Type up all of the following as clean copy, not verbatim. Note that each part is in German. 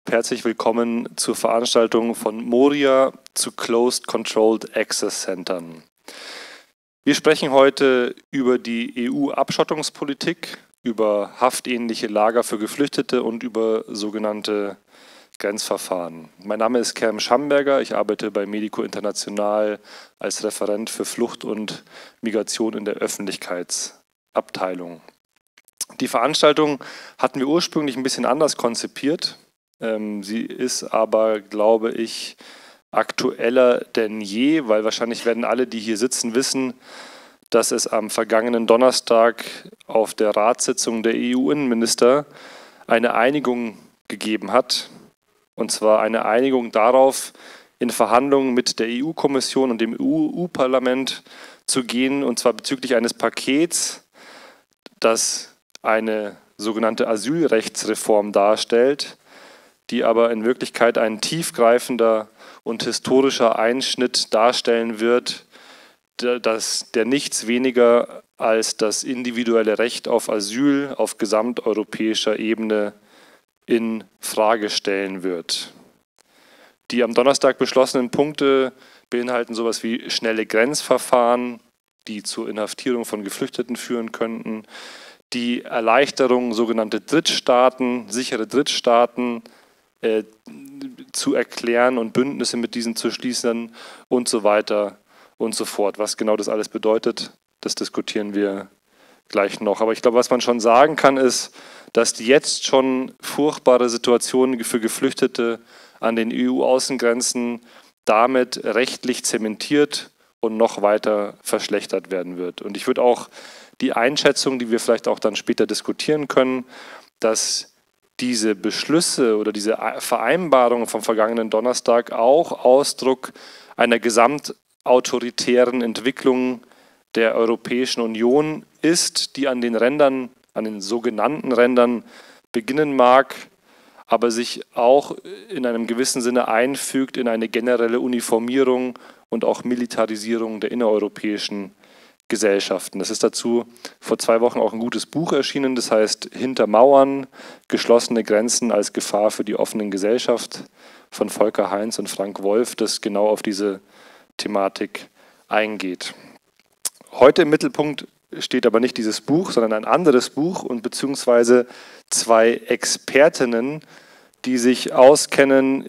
Herzlich willkommen zur Veranstaltung von Moria zu Closed Controlled Access Centern. Wir sprechen heute über die EU-Abschottungspolitik, über haftähnliche Lager für Geflüchtete und über sogenannte Grenzverfahren. Mein Name ist Kerm Schamberger, ich arbeite bei Medico International als Referent für Flucht und Migration in der Öffentlichkeitsabteilung. Die Veranstaltung hatten wir ursprünglich ein bisschen anders konzipiert. Sie ist aber, glaube ich, aktueller denn je, weil wahrscheinlich werden alle, die hier sitzen, wissen, dass es am vergangenen Donnerstag auf der Ratssitzung der EU-Innenminister eine Einigung gegeben hat. Und zwar eine Einigung darauf, in Verhandlungen mit der EU-Kommission und dem EU-Parlament zu gehen, und zwar bezüglich eines Pakets, das eine sogenannte Asylrechtsreform darstellt, die aber in Wirklichkeit ein tiefgreifender und historischer Einschnitt darstellen wird, der nichts weniger als das individuelle Recht auf Asyl auf gesamteuropäischer Ebene in Frage stellen wird. Die am Donnerstag beschlossenen Punkte beinhalten sowas wie schnelle Grenzverfahren, die zur Inhaftierung von Geflüchteten führen könnten, die Erleichterung, sogenannte Drittstaaten, sichere Drittstaaten zu erklären und Bündnisse mit diesen zu schließen und so weiter und so fort. Was genau das alles bedeutet, das diskutieren wir gleich noch. Aber ich glaube, was man schon sagen kann, ist, dass die jetzt schon furchtbare Situation für Geflüchtete an den EU-Außengrenzen damit rechtlich zementiert und noch weiter verschlechtert werden wird. Und ich würde auch die Einschätzung, die wir vielleicht auch dann später diskutieren können, dass diese Beschlüsse oder diese Vereinbarungen vom vergangenen Donnerstag auch Ausdruck einer gesamtautoritären Entwicklung der Europäischen Union ist, die an den Rändern, an den sogenannten Rändern beginnen mag, aber sich auch in einem gewissen Sinne einfügt in eine generelle Uniformierung und auch Militarisierung der innereuropäischen Gesellschaften. Es ist dazu vor 2 Wochen auch ein gutes Buch erschienen, das heißt Hinter Mauern, geschlossene Grenzen als Gefahr für die offene Gesellschaft von Volker Heinz und Frank Wolf, das genau auf diese Thematik eingeht. Heute im Mittelpunkt steht aber nicht dieses Buch, sondern ein anderes Buch und beziehungsweise 2 Expertinnen, die sich auskennen,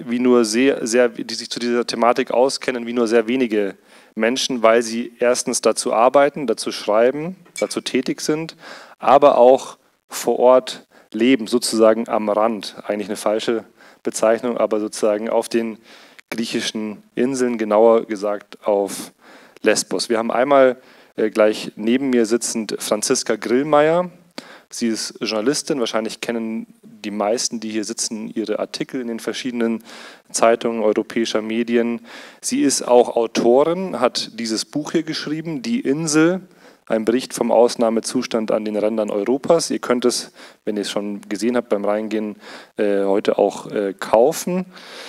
die sich zu dieser Thematik auskennen, wie nur sehr wenige Menschen, weil sie erstens dazu arbeiten, dazu schreiben, dazu tätig sind, aber auch vor Ort leben, sozusagen am Rand. Eigentlich eine falsche Bezeichnung, aber sozusagen auf den griechischen Inseln, genauer gesagt auf Lesbos. Wir haben einmal gleich neben mir sitzend Franziska Grillmeier. Sie ist Journalistin, wahrscheinlich kennen die meisten, die hier sitzen, ihre Artikel in den verschiedenen Zeitungen europäischer Medien. Sie ist auch Autorin, hat dieses Buch hier geschrieben, Die Insel, ein Bericht vom Ausnahmezustand an den Rändern Europas. Ihr könnt es, wenn ihr es schon gesehen habt beim Reingehen, heute auch kaufen.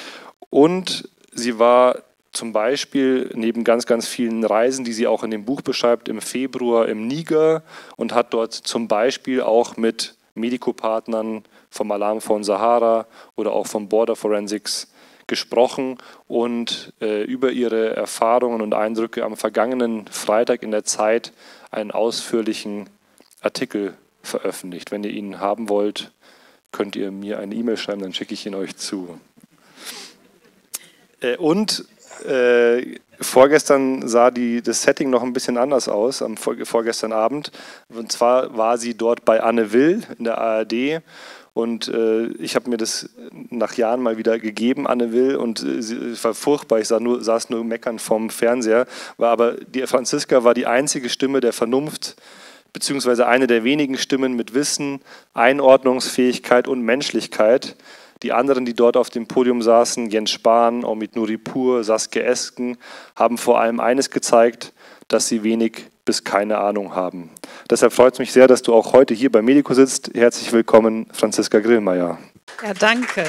Und sie war zum Beispiel neben ganz, ganz vielen Reisen, die sie auch in dem Buch beschreibt, im Februar im Niger und hat dort zum Beispiel auch mit Medico-Partnern vom Alarm von Sahara oder auch vom Border Forensics gesprochen und über ihre Erfahrungen und Eindrücke am vergangenen Freitag in der Zeit einen ausführlichen Artikel veröffentlicht. Wenn ihr ihn haben wollt, könnt ihr mir eine E-Mail schreiben, dann schicke ich ihn euch zu. Vorgestern sah das Setting noch ein bisschen anders aus, am vorgestern Abend. Und zwar war sie dort bei Anne Will in der ARD. Und ich habe mir das nach Jahren mal wieder gegeben, Anne Will, und es war furchtbar. Ich saß nur meckern vorm Fernseher. Aber die Franziska war die einzige Stimme der Vernunft, beziehungsweise eine der wenigen Stimmen mit Wissen, Einordnungsfähigkeit und Menschlichkeit. Die anderen, die dort auf dem Podium saßen, Jens Spahn, Omid Nuripur, Saskia Esken, haben vor allem eines gezeigt, dass sie wenig bis keine Ahnung haben. Deshalb freut es mich sehr, dass du auch heute hier bei Medico sitzt. Herzlich willkommen, Franziska Grillmeier. Ja, danke.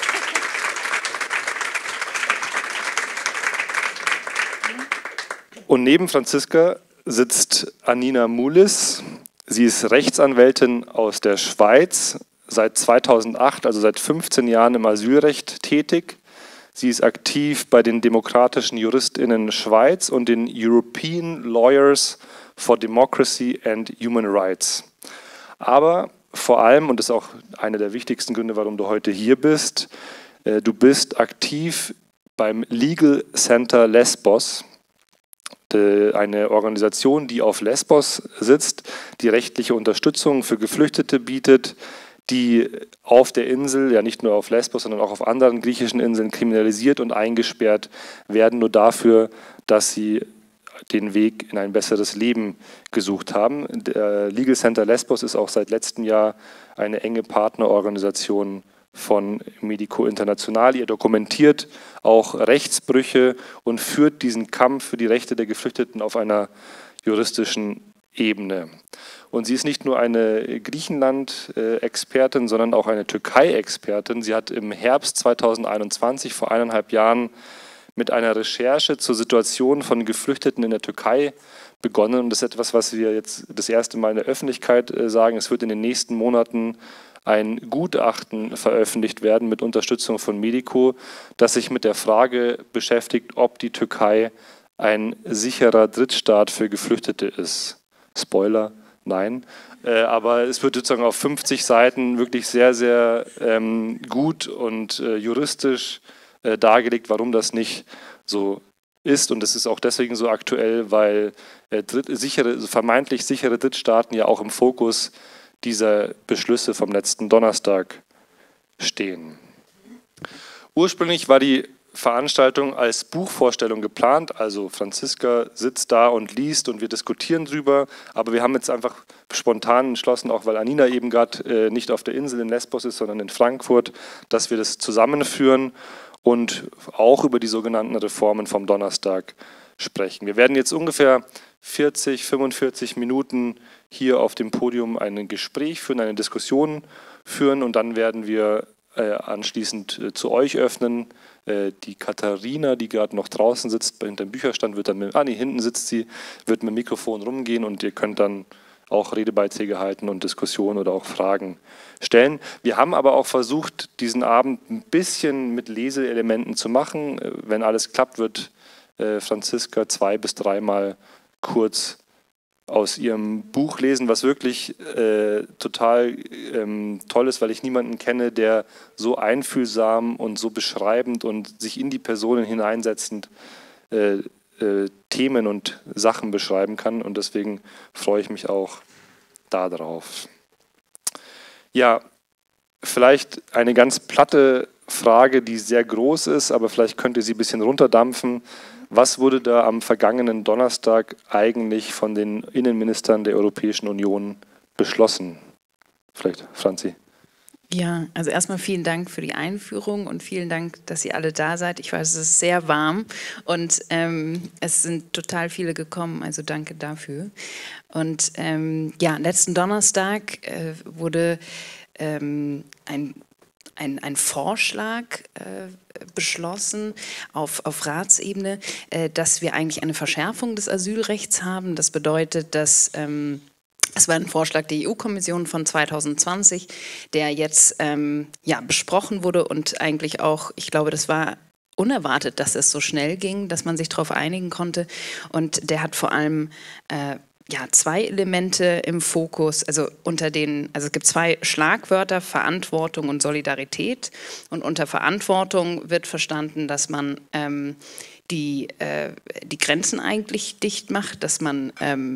Und neben Franziska sitzt Anina Mulis. Sie ist Rechtsanwältin aus der Schweiz, seit 2008, also seit 15 Jahren im Asylrecht tätig. Sie ist aktiv bei den demokratischen JuristInnen Schweiz und den European Lawyers for Democracy and Human Rights. Aber vor allem, und das ist auch einer der wichtigsten Gründe, warum du heute hier bist, du bist aktiv beim Legal Center Lesbos, eine Organisation, die auf Lesbos sitzt, die rechtliche Unterstützung für Geflüchtete bietet, die auf der Insel, ja nicht nur auf Lesbos, sondern auch auf anderen griechischen Inseln kriminalisiert und eingesperrt werden, nur dafür, dass sie den Weg in ein besseres Leben gesucht haben. Der Legal Center Lesbos ist auch seit letztem Jahr eine enge Partnerorganisation von Medico International. Ihr dokumentiert auch Rechtsbrüche und führt diesen Kampf für die Rechte der Geflüchteten auf einer juristischen Ebene. Und sie ist nicht nur eine Griechenland-Expertin, sondern auch eine Türkei-Expertin. Sie hat im Herbst 2021, vor 1,5 Jahren, mit einer Recherche zur Situation von Geflüchteten in der Türkei begonnen. Und das ist etwas, was wir jetzt das erste Mal in der Öffentlichkeit sagen. Es wird in den nächsten Monaten ein Gutachten veröffentlicht werden mit Unterstützung von Medico, das sich mit der Frage beschäftigt, ob die Türkei ein sicherer Drittstaat für Geflüchtete ist. Spoiler, nein. Aber es wird sozusagen auf 50 Seiten wirklich sehr, sehr gut und juristisch dargelegt, warum das nicht so ist. Und das ist auch deswegen so aktuell, weil vermeintlich sichere Drittstaaten ja auch im Fokus dieser Beschlüsse vom letzten Donnerstag stehen. Ursprünglich war die Veranstaltung als Buchvorstellung geplant, also Franziska sitzt da und liest und wir diskutieren drüber, aber wir haben jetzt einfach spontan entschlossen, auch weil Anina eben gerade nicht auf der Insel in Lesbos ist, sondern in Frankfurt, dass wir das zusammenführen und auch über die sogenannten Reformen vom Donnerstag sprechen. Wir werden jetzt ungefähr 40, 45 Minuten hier auf dem Podium ein Gespräch führen, eine Diskussion führen und dann werden wir anschließend zu euch öffnen. Die Katharina, die gerade noch draußen sitzt, hinter dem Bücherstand, wird dann hinten sitzt sie, wird mit dem Mikrofon rumgehen und ihr könnt dann auch Redebeiträge halten und Diskussionen oder auch Fragen stellen. Wir haben aber auch versucht, diesen Abend ein bisschen mit Leseelementen zu machen. Wenn alles klappt, wird Franziska 2- bis 3-mal kurz aus ihrem Buch lesen, was wirklich total toll ist, weil ich niemanden kenne, der so einfühlsam und so beschreibend und sich in die Personen hineinsetzend Themen und Sachen beschreiben kann und deswegen freue ich mich auch darauf. Ja, vielleicht eine ganz platte Frage, die sehr groß ist, aber vielleicht könnt ihr sie ein bisschen runterdampfen. Was wurde da am vergangenen Donnerstag eigentlich von den Innenministern der Europäischen Union beschlossen? Vielleicht, Franzi. Ja, also erstmal vielen Dank für die Einführung und vielen Dank, dass ihr alle da seid. Ich weiß, es ist sehr warm und es sind total viele gekommen, also danke dafür. Und ja, letzten Donnerstag wurde ein Vorschlag beschlossen auf Ratsebene, dass wir eigentlich eine Verschärfung des Asylrechts haben. Das bedeutet, dass es war ein Vorschlag der EU-Kommission von 2020, der jetzt ja, besprochen wurde und eigentlich auch, ich glaube, das war unerwartet, dass es so schnell ging, dass man sich darauf einigen konnte. Und der hat vor allem ja, 2 Elemente im Fokus, also es gibt 2 Schlagwörter, Verantwortung und Solidarität. Und unter Verantwortung wird verstanden, dass man die Grenzen eigentlich dicht macht, dass man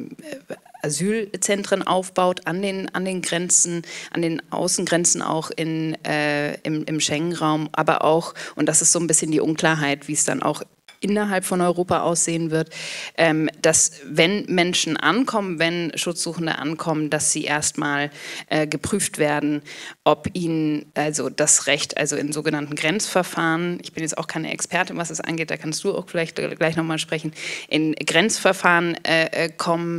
Asylzentren aufbaut an den Grenzen, an den Außengrenzen auch im Schengen-Raum, aber auch, und das ist so ein bisschen die Unklarheit, wie es dann auch innerhalb von Europa aussehen wird, dass wenn Menschen ankommen, wenn Schutzsuchende ankommen, dass sie erstmal geprüft werden, ob ihnen also das Recht, also in sogenannten Grenzverfahren, ich bin jetzt auch keine Expertin, was es angeht, da kannst du auch vielleicht gleich nochmal sprechen, in Grenzverfahren kommen,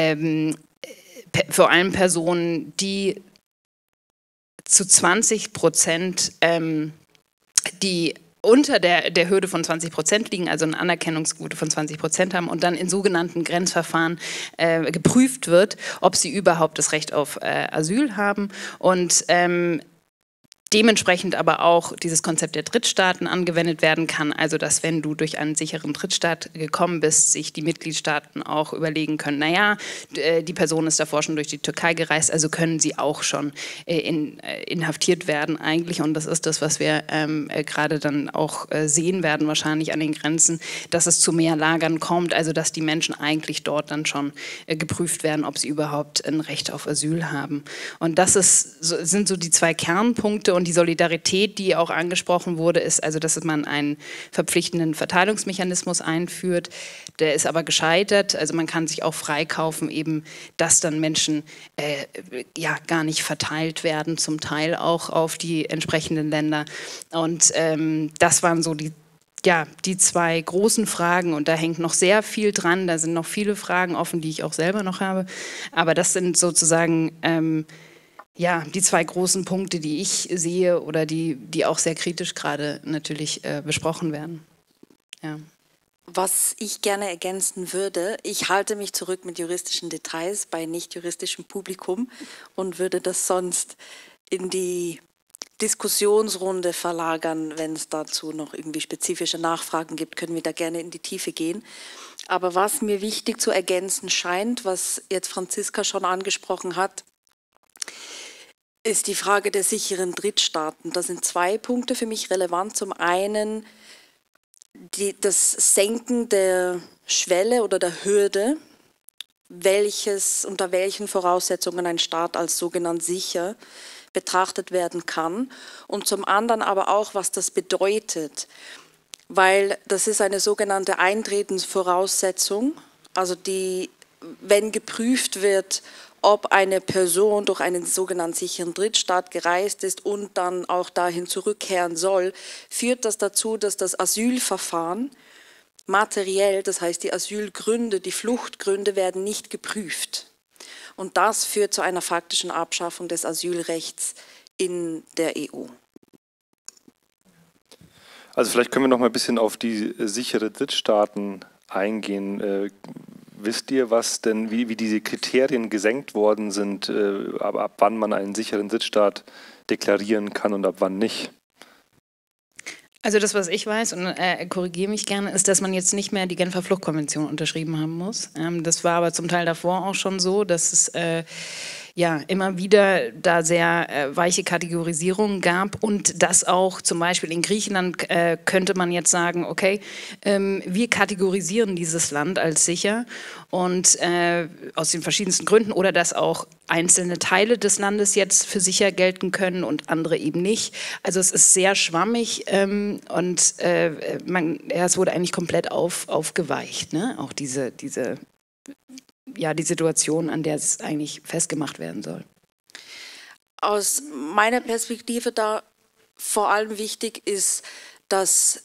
vor allem Personen, die zu 20% die unter der Hürde von 20% liegen, also eine Anerkennungsquote von 20% haben und dann in sogenannten Grenzverfahren geprüft wird, ob sie überhaupt das Recht auf Asyl haben und dementsprechend aber auch dieses Konzept der Drittstaaten angewendet werden kann, also dass wenn du durch einen sicheren Drittstaat gekommen bist, sich die Mitgliedstaaten auch überlegen können, naja, die Person ist davor schon durch die Türkei gereist, also können sie auch schon inhaftiert werden eigentlich und das ist das, was wir gerade dann auch sehen werden wahrscheinlich an den Grenzen, dass es zu mehr Lagern kommt, also dass die Menschen eigentlich dort dann schon geprüft werden, ob sie überhaupt ein Recht auf Asyl haben. Und das sind so die zwei Kernpunkte. Und die Solidarität, die auch angesprochen wurde, ist also, dass man einen verpflichtenden Verteilungsmechanismus einführt. Der ist aber gescheitert. Also man kann sich auch freikaufen, eben, dass dann Menschen ja gar nicht verteilt werden, zum Teil auch auf die entsprechenden Länder. Und das waren so die zwei großen Fragen und da hängt noch sehr viel dran. Da sind noch viele Fragen offen, die ich auch selber noch habe. Aber das sind sozusagen ja, die zwei großen Punkte, die ich sehe oder die auch sehr kritisch gerade natürlich besprochen werden. Ja. Was ich gerne ergänzen würde, ich halte mich zurück mit juristischen Details bei nicht juristischem Publikum und würde das sonst in die Diskussionsrunde verlagern. Wenn es dazu noch irgendwie spezifische Nachfragen gibt, können wir da gerne in die Tiefe gehen. Aber was mir wichtig zu ergänzen scheint, was jetzt Franziska schon angesprochen hat, ist die Frage der sicheren Drittstaaten. Da sind zwei Punkte für mich relevant. Zum einen das Senken der Schwelle oder der Hürde, unter welchen Voraussetzungen ein Staat als sogenannt sicher betrachtet werden kann. Und zum anderen aber auch, was das bedeutet. Weil das ist eine sogenannte Eintretensvoraussetzung, also wenn geprüft wird, ob eine Person durch einen sogenannten sicheren Drittstaat gereist ist und dann auch dahin zurückkehren soll, führt das dazu, dass das Asylverfahren materiell, das heißt die Asylgründe, die Fluchtgründe werden nicht geprüft. Und das führt zu einer faktischen Abschaffung des Asylrechts in der EU. Also vielleicht können wir noch mal ein bisschen auf die sichere Drittstaaten eingehen. Wisst ihr, wie diese Kriterien gesenkt worden sind, ab wann man einen sicheren Drittstaat deklarieren kann und ab wann nicht? Also das, was ich weiß, und korrigiere mich gerne, ist, dass man jetzt nicht mehr die Genfer Fluchtkonvention unterschrieben haben muss. Das war aber zum Teil davor auch schon so, dass es ja immer wieder da sehr weiche Kategorisierungen gab und das auch zum Beispiel in Griechenland könnte man jetzt sagen, okay, wir kategorisieren dieses Land als sicher und aus den verschiedensten Gründen oder dass auch einzelne Teile des Landes jetzt für sicher gelten können und andere eben nicht. Also es ist sehr schwammig und es wurde eigentlich komplett aufgeweicht, ne? Auch die Situation, an der es eigentlich festgemacht werden soll. Aus meiner Perspektive da vor allem wichtig ist, dass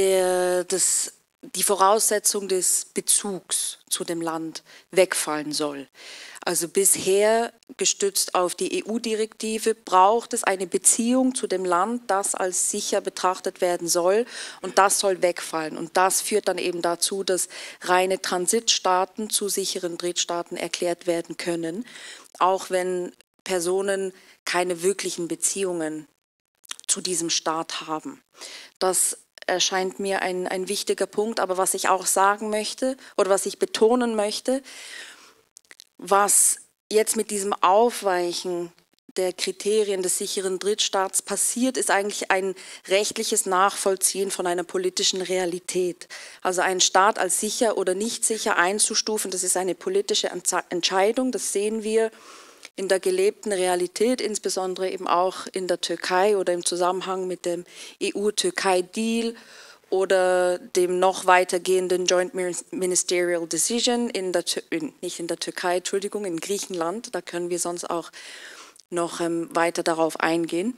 die Voraussetzung des Bezugs zu dem Land wegfallen soll. Also bisher, gestützt auf die EU-Direktive, braucht es eine Beziehung zu dem Land, das als sicher betrachtet werden soll und das soll wegfallen. Und das führt dann eben dazu, dass reine Transitstaaten zu sicheren Drittstaaten erklärt werden können, auch wenn Personen keine wirklichen Beziehungen zu diesem Staat haben. Das erscheint mir ein wichtiger Punkt, aber was ich auch sagen möchte oder was ich betonen möchte, was jetzt mit diesem Aufweichen der Kriterien des sicheren Drittstaats passiert, ist eigentlich ein rechtliches Nachvollziehen von einer politischen Realität. Also einen Staat als sicher oder nicht sicher einzustufen, das ist eine politische Entscheidung, das sehen wir in der gelebten Realität, insbesondere eben auch in der Türkei oder im Zusammenhang mit dem EU-Türkei-Deal oder dem noch weitergehenden Joint Ministerial Decision nicht in der Türkei, Entschuldigung, in Griechenland. Da können wir sonst auch noch weiter darauf eingehen.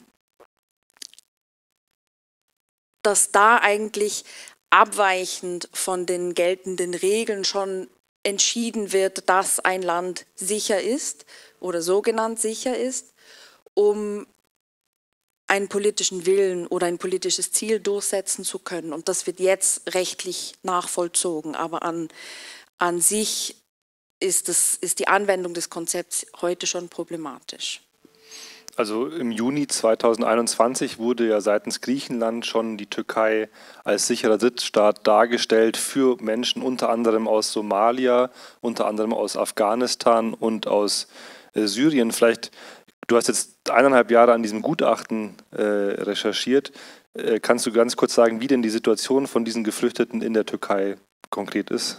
Dass da eigentlich abweichend von den geltenden Regeln schon entschieden wird, dass ein Land sicher ist oder sogenannt sicher ist, um einen politischen Willen oder ein politisches Ziel durchsetzen zu können. Und das wird jetzt rechtlich nachvollzogen. Aber an sich ist die Anwendung des Konzepts heute schon problematisch. Also im Juni 2021 wurde ja seitens Griechenland schon die Türkei als sicherer Drittstaat dargestellt für Menschen unter anderem aus Somalia, unter anderem aus Afghanistan und aus Syrien. Vielleicht, du hast jetzt 1,5 Jahre an diesem Gutachten recherchiert. Kannst du ganz kurz sagen, wie denn die Situation von diesen Geflüchteten in der Türkei konkret ist?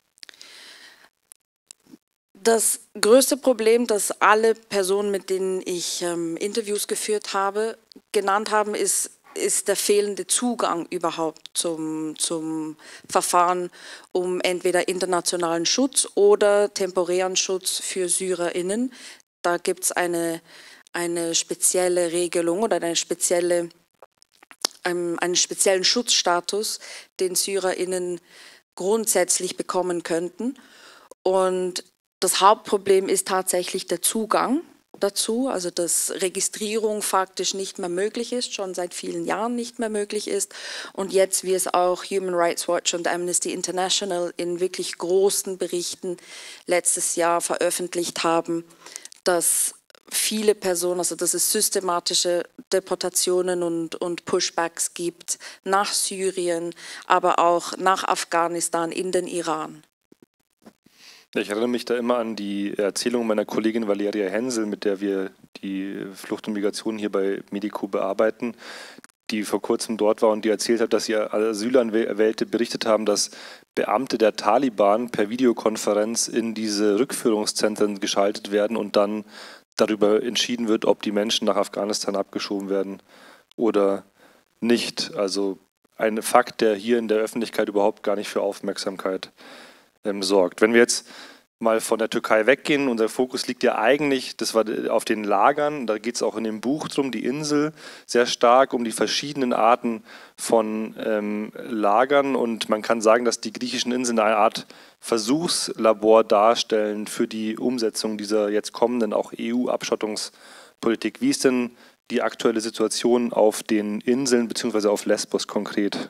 Das größte Problem, das alle Personen, mit denen ich Interviews geführt habe, genannt haben, ist der fehlende Zugang überhaupt zum Verfahren um entweder internationalen Schutz oder temporären Schutz für SyrerInnen. Da gibt es eine spezielle Regelung oder einen speziellen Schutzstatus, den SyrerInnen grundsätzlich bekommen könnten. Und das Hauptproblem ist tatsächlich der Zugang dazu, also dass Registrierung faktisch nicht mehr möglich ist, schon seit vielen Jahren nicht mehr möglich ist. Und jetzt, wie es auch Human Rights Watch und Amnesty International in wirklich großen Berichten letztes Jahr veröffentlicht haben, dass viele Personen, also dass es systematische Deportationen und Pushbacks gibt nach Syrien, aber auch nach Afghanistan, in den Iran. Ich erinnere mich da immer an die Erzählung meiner Kollegin Valeria Hensel, mit der wir die Flucht und Migration hier bei Medico bearbeiten, die vor kurzem dort war und die erzählt hat, dass ihr Asylanwälte berichtet haben, dass Beamte der Taliban per Videokonferenz in diese Rückführungszentren geschaltet werden und dann darüber entschieden wird, ob die Menschen nach Afghanistan abgeschoben werden oder nicht. Also ein Fakt, der hier in der Öffentlichkeit überhaupt gar nicht für Aufmerksamkeit sorgt. Wenn wir jetzt mal von der Türkei weggehen, unser Fokus liegt ja eigentlich, das war auf den Lagern, da geht es auch in dem Buch drum, die Insel, sehr stark um die verschiedenen Arten von Lagern, und man kann sagen, dass die griechischen Inseln eine Art Versuchslabor darstellen für die Umsetzung dieser jetzt kommenden auch EU-Abschottungspolitik. Wie ist denn die aktuelle Situation auf den Inseln bzw. auf Lesbos konkret?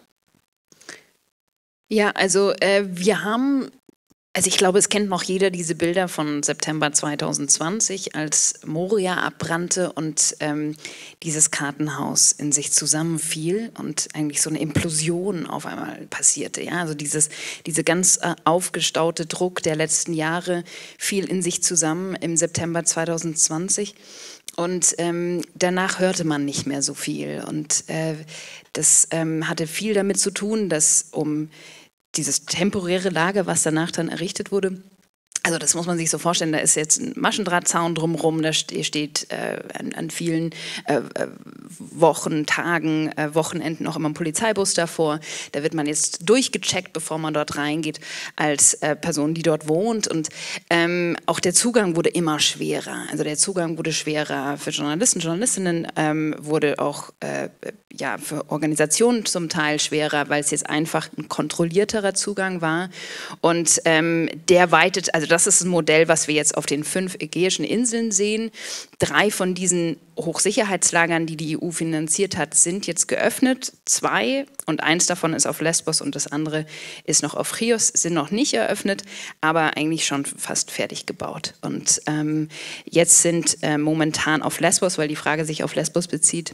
Ja, also wir haben, also ich glaube, es kennt noch jeder diese Bilder von September 2020, als Moria abbrannte und dieses Kartenhaus in sich zusammenfiel und eigentlich so eine Implosion auf einmal passierte. Ja? Also diese ganz aufgestaute Druck der letzten Jahre fiel in sich zusammen im September 2020. Und danach hörte man nicht mehr so viel. Und das hatte viel damit zu tun, dass um dieses temporäre Lager, was danach dann errichtet wurde, also das muss man sich so vorstellen, da ist jetzt ein Maschendrahtzaun drumherum, da steht an vielen Wochen, Tagen, Wochenenden auch immer ein Polizeibus davor. Da wird man jetzt durchgecheckt, bevor man dort reingeht, als Person, die dort wohnt. Und auch der Zugang wurde immer schwerer. Also der Zugang wurde schwerer für Journalisten, Journalistinnen, wurde auch ja, für Organisationen zum Teil schwerer, weil es jetzt einfach ein kontrollierterer Zugang war. Und der weitet, also das ist ein Modell, was wir jetzt auf den 5 ägäischen Inseln sehen. 3 von diesen Hochsicherheitslagern, die die EU finanziert hat, sind jetzt geöffnet. 2 und 1 davon ist auf Lesbos und das andere ist noch auf Chios, sind noch nicht eröffnet, aber eigentlich schon fast fertig gebaut. Und jetzt sind momentan auf Lesbos, weil die Frage sich auf Lesbos bezieht,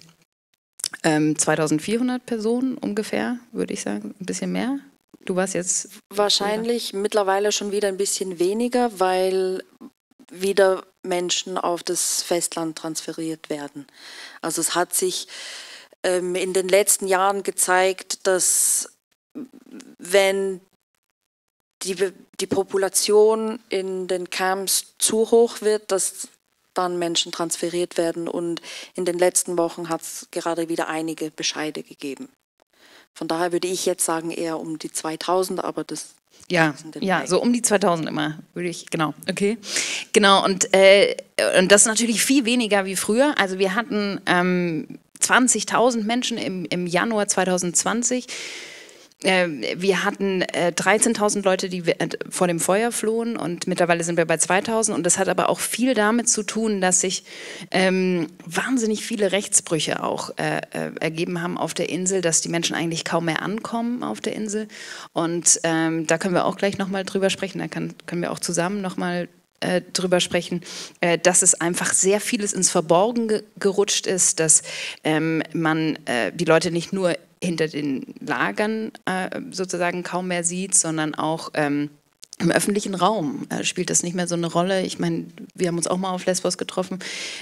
2400 Personen ungefähr, würde ich sagen, ein bisschen mehr. Du warst jetzt... Wahrscheinlich mittlerweile schon wieder ein bisschen weniger, weil wieder Menschen auf das Festland transferiert werden. Also es hat sich in den letzten Jahren gezeigt, dass wenn die Population in den Camps zu hoch wird, dass dann Menschen transferiert werden, und in den letzten Wochen hat es gerade wieder einige Bescheide gegeben. Von daher würde ich jetzt sagen eher um die 2000, aber das... Ja, so um die 2000 immer, würde ich, genau, okay. Genau, und das ist natürlich viel weniger wie früher. Also wir hatten 20.000 Menschen im Januar 2020. Wir hatten 13.000 Leute, die vor dem Feuer flohen und mittlerweile sind wir bei 2.000 und das hat aber auch viel damit zu tun, dass sich wahnsinnig viele Rechtsbrüche auch ergeben haben auf der Insel, dass die Menschen eigentlich kaum mehr ankommen auf der Insel und da können wir auch gleich nochmal drüber sprechen, da können wir auch zusammen nochmal drüber sprechen, dass es einfach sehr vieles ins Verborgen gerutscht ist, dass man die Leute nicht nur hinter den Lagern sozusagen kaum mehr sieht, sondern auch im öffentlichen Raum spielt das nicht mehr so eine Rolle. Ich meine, wir haben uns auch mal auf Lesbos getroffen.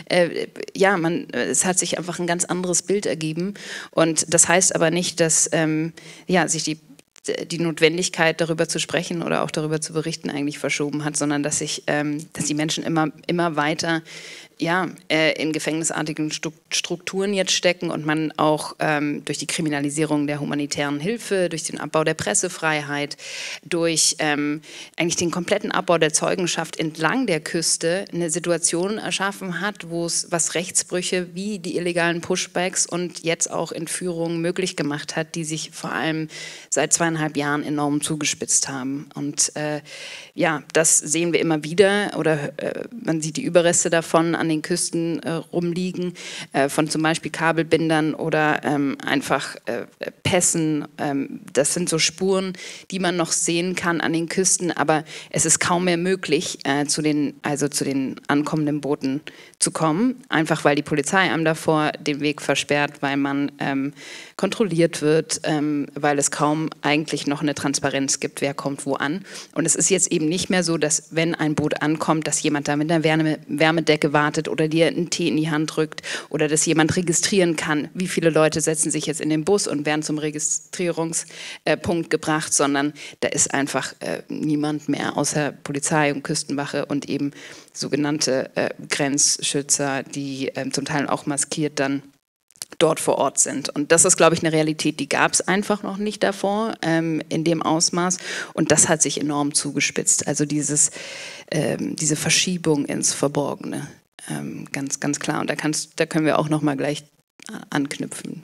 Es hat sich einfach ein ganz anderes Bild ergeben. Und das heißt aber nicht, dass sich die Notwendigkeit, darüber zu sprechen oder auch darüber zu berichten, eigentlich verschoben hat, sondern dass die Menschen immer weiter in gefängnisartigen Strukturen jetzt stecken und man auch durch die Kriminalisierung der humanitären Hilfe, durch den Abbau der Pressefreiheit, durch eigentlich den kompletten Abbau der Zeugenschaft entlang der Küste eine Situation erschaffen hat, was Rechtsbrüche wie die illegalen Pushbacks und jetzt auch Entführungen möglich gemacht hat, die sich vor allem seit 2,5 Jahren enorm zugespitzt haben. Und das sehen wir immer wieder oder man sieht die Überreste davon an den Küsten rumliegen, von zum Beispiel Kabelbindern oder einfach Pässen. Das sind so Spuren, die man noch sehen kann an den Küsten, aber es ist kaum mehr möglich, zu den ankommenden Booten zu kommen, einfach weil die Polizei einem davor den Weg versperrt, weil man kontrolliert wird, weil es kaum eigentlich noch eine Transparenz gibt, wer kommt wo an. Und es ist jetzt eben nicht mehr so, dass wenn ein Boot ankommt, dass jemand da mit einer Wärmedecke wartet oder dir einen Tee in die Hand drückt oder dass jemand registrieren kann, wie viele Leute setzen sich jetzt in den Bus und werden zum Registrierungspunkt gebracht, sondern da ist einfach niemand mehr außer Polizei und Küstenwache und eben sogenannte Grenzschützer, die zum Teil auch maskiert dann dort vor Ort sind. Und das ist, glaube ich, eine Realität, die gab es einfach noch nicht davor in dem Ausmaß. Und das hat sich enorm zugespitzt. Also diese Verschiebung ins Verborgene, ganz, ganz klar. Und da können wir auch noch mal gleich anknüpfen.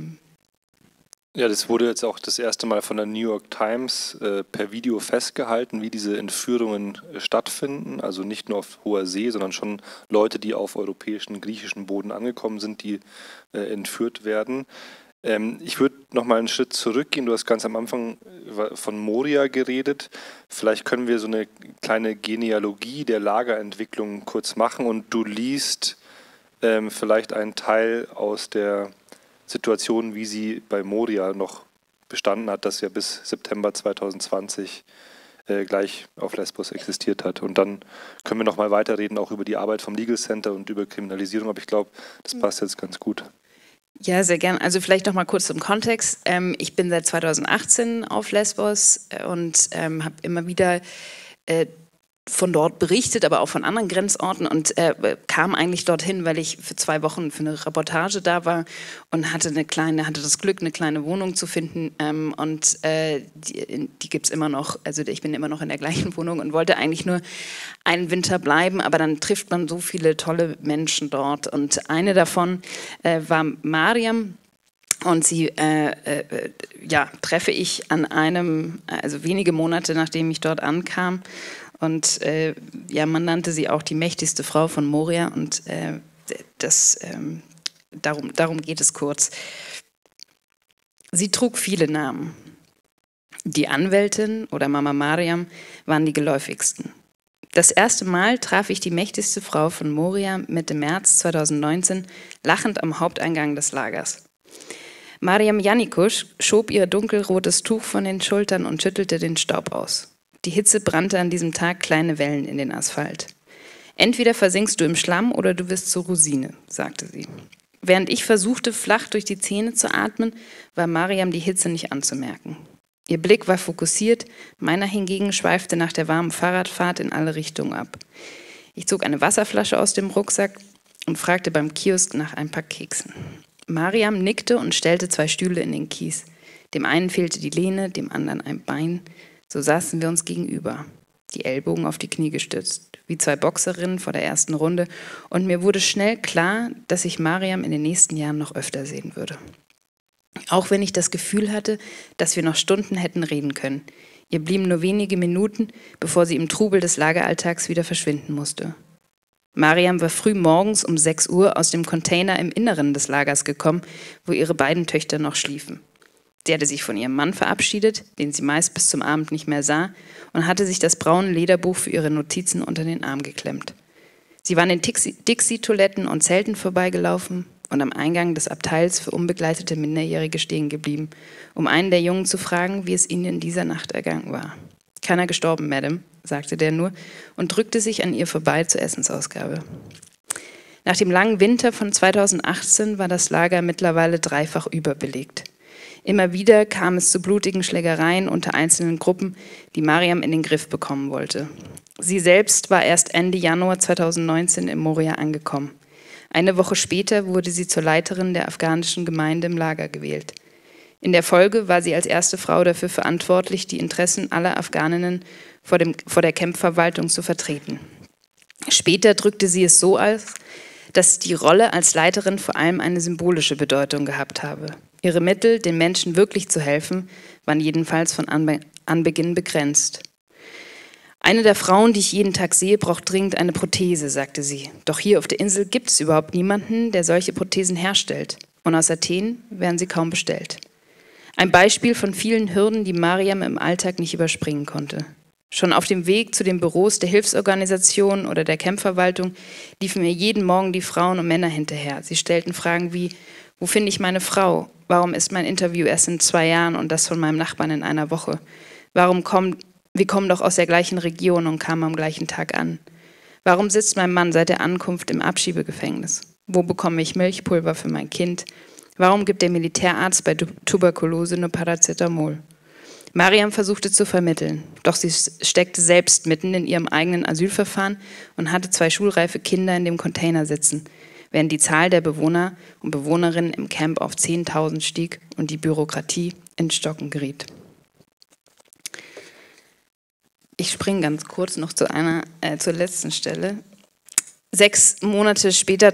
Ja, das wurde jetzt auch das erste Mal von der New York Times per Video festgehalten, wie diese Entführungen stattfinden. Also nicht nur auf hoher See, sondern schon Leute, die auf europäischen, griechischen Boden angekommen sind, die entführt werden. Ich würde noch mal einen Schritt zurückgehen. Du hast ganz am Anfang von Moria geredet. Vielleicht können wir so eine kleine Genealogie der Lagerentwicklung kurz machen und du liest vielleicht einen Teil aus der Situation, wie sie bei Moria noch bestanden hat, das ja bis September 2020 gleich auf Lesbos existiert hat. Und dann können wir noch mal weiterreden, auch über die Arbeit vom Legal Center und über Kriminalisierung, aber ich glaube, das passt jetzt ganz gut. Ja, sehr gern. Also vielleicht noch mal kurz zum Kontext. Ich bin seit 2018 auf Lesbos und habe immer wieder von dort berichtet, aber auch von anderen Grenzorten und kam eigentlich dorthin, weil ich für 2 Wochen für eine Reportage da war und hatte das Glück, eine kleine Wohnung zu finden und die gibt es immer noch, also ich bin immer noch in der gleichen Wohnung und wollte eigentlich nur einen Winter bleiben, aber dann trifft man so viele tolle Menschen dort und eine davon war Mariam. Und sie treffe ich an also wenige Monate nachdem ich dort ankam. Und man nannte sie auch die mächtigste Frau von Moria. Und darum geht es kurz. Sie trug viele Namen. Die Anwältin oder Mama Mariam waren die geläufigsten. Das erste Mal traf ich die mächtigste Frau von Moria Mitte März 2019 lachend am Haupteingang des Lagers. Mariam Yannikush schob ihr dunkelrotes Tuch von den Schultern und schüttelte den Staub aus. Die Hitze brannte an diesem Tag kleine Wellen in den Asphalt. Entweder versinkst du im Schlamm oder du wirst zur Rosine, sagte sie. Während ich versuchte, flach durch die Zähne zu atmen, war Mariam die Hitze nicht anzumerken. Ihr Blick war fokussiert, meiner hingegen schweifte nach der warmen Fahrradfahrt in alle Richtungen ab. Ich zog eine Wasserflasche aus dem Rucksack und fragte beim Kiosk nach ein paar Keksen. Mariam nickte und stellte 2 Stühle in den Kies. Dem einen fehlte die Lehne, dem anderen ein Bein. So saßen wir uns gegenüber, die Ellbogen auf die Knie gestützt, wie 2 Boxerinnen vor der ersten Runde. Und mir wurde schnell klar, dass ich Mariam in den nächsten Jahren noch öfter sehen würde. Auch wenn ich das Gefühl hatte, dass wir noch Stunden hätten reden können. Ihr blieben nur wenige Minuten, bevor sie im Trubel des Lageralltags wieder verschwinden musste. Mariam war früh morgens um 6 Uhr aus dem Container im Inneren des Lagers gekommen, wo ihre beiden Töchter noch schliefen. Sie hatte sich von ihrem Mann verabschiedet, den sie meist bis zum Abend nicht mehr sah, und hatte sich das braune Lederbuch für ihre Notizen unter den Arm geklemmt. Sie war an den Dixie-Toiletten und Zelten vorbeigelaufen und am Eingang des Abteils für unbegleitete Minderjährige stehen geblieben, um einen der Jungen zu fragen, wie es ihnen in dieser Nacht ergangen war. »Keiner gestorben, Madame«, sagte der nur und drückte sich an ihr vorbei zur Essensausgabe. Nach dem langen Winter von 2018 war das Lager mittlerweile dreifach überbelegt. Immer wieder kam es zu blutigen Schlägereien unter einzelnen Gruppen, die Mariam in den Griff bekommen wollte. Sie selbst war erst Ende Januar 2019 in Moria angekommen. Eine Woche später wurde sie zur Leiterin der afghanischen Gemeinde im Lager gewählt. In der Folge war sie als erste Frau dafür verantwortlich, die Interessen aller Afghaninnen vor der Camp-Verwaltung zu vertreten. Später drückte sie es so aus, dass die Rolle als Leiterin vor allem eine symbolische Bedeutung gehabt habe. Ihre Mittel, den Menschen wirklich zu helfen, waren jedenfalls von Anbeginn begrenzt. Eine der Frauen, die ich jeden Tag sehe, braucht dringend eine Prothese, sagte sie. Doch hier auf der Insel gibt es überhaupt niemanden, der solche Prothesen herstellt. Und aus Athen werden sie kaum bestellt. Ein Beispiel von vielen Hürden, die Mariam im Alltag nicht überspringen konnte. Schon auf dem Weg zu den Büros der Hilfsorganisation oder der Campverwaltung liefen mir jeden Morgen die Frauen und Männer hinterher. Sie stellten Fragen wie: Wo finde ich meine Frau? Warum ist mein Interview erst in 2 Jahren und das von meinem Nachbarn in einer Woche? Wir kommen doch aus der gleichen Region und kamen am gleichen Tag an. Warum sitzt mein Mann seit der Ankunft im Abschiebegefängnis? Wo bekomme ich Milchpulver für mein Kind? Warum gibt der Militärarzt bei Tuberkulose nur Paracetamol? Mariam versuchte zu vermitteln, doch sie steckte selbst mitten in ihrem eigenen Asylverfahren und hatte 2 schulreife Kinder in dem Container sitzen, während die Zahl der Bewohner und Bewohnerinnen im Camp auf 10.000 stieg und die Bürokratie ins Stocken geriet. Ich springe ganz kurz noch zur letzten Stelle. 6 Monate später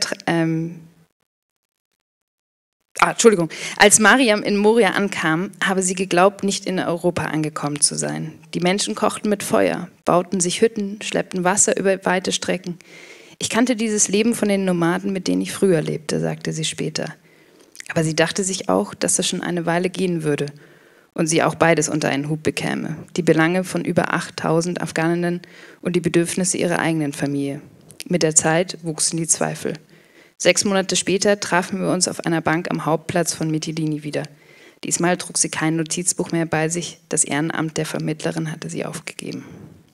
Als Mariam in Moria ankam, habe sie geglaubt, nicht in Europa angekommen zu sein. Die Menschen kochten mit Feuer, bauten sich Hütten, schleppten Wasser über weite Strecken. Ich kannte dieses Leben von den Nomaden, mit denen ich früher lebte, sagte sie später. Aber sie dachte sich auch, dass das schon eine Weile gehen würde und sie auch beides unter einen Hut bekäme. Die Belange von über 8.000 Afghaninnen und die Bedürfnisse ihrer eigenen Familie. Mit der Zeit wuchsen die Zweifel. 6 Monate später trafen wir uns auf einer Bank am Hauptplatz von Mytilini wieder. Diesmal trug sie kein Notizbuch mehr bei sich. Das Ehrenamt der Vermittlerin hatte sie aufgegeben.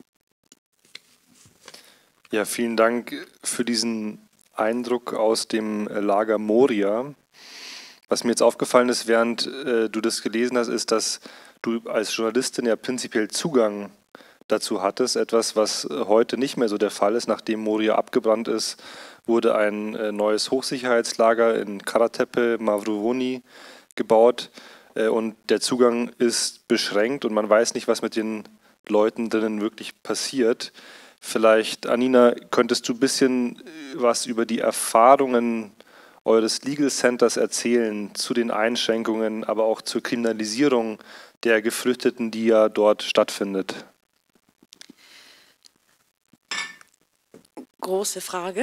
Ja, vielen Dank für diesen Eindruck aus dem Lager Moria. Was mir jetzt aufgefallen ist, während du das gelesen hast, ist, dass du als Journalistin ja prinzipiell Zugang dazu hattest. Etwas, was heute nicht mehr so der Fall ist. Nachdem Moria abgebrannt ist, wurde ein neues Hochsicherheitslager in Karatepe, Mavruvoni gebaut und der Zugang ist beschränkt und man weiß nicht, was mit den Leuten drinnen wirklich passiert. Vielleicht, Anina, könntest du ein bisschen was über die Erfahrungen eures Legal Centers erzählen, zu den Einschränkungen, aber auch zur Kriminalisierung der Geflüchteten, die ja dort stattfindet? Große Frage.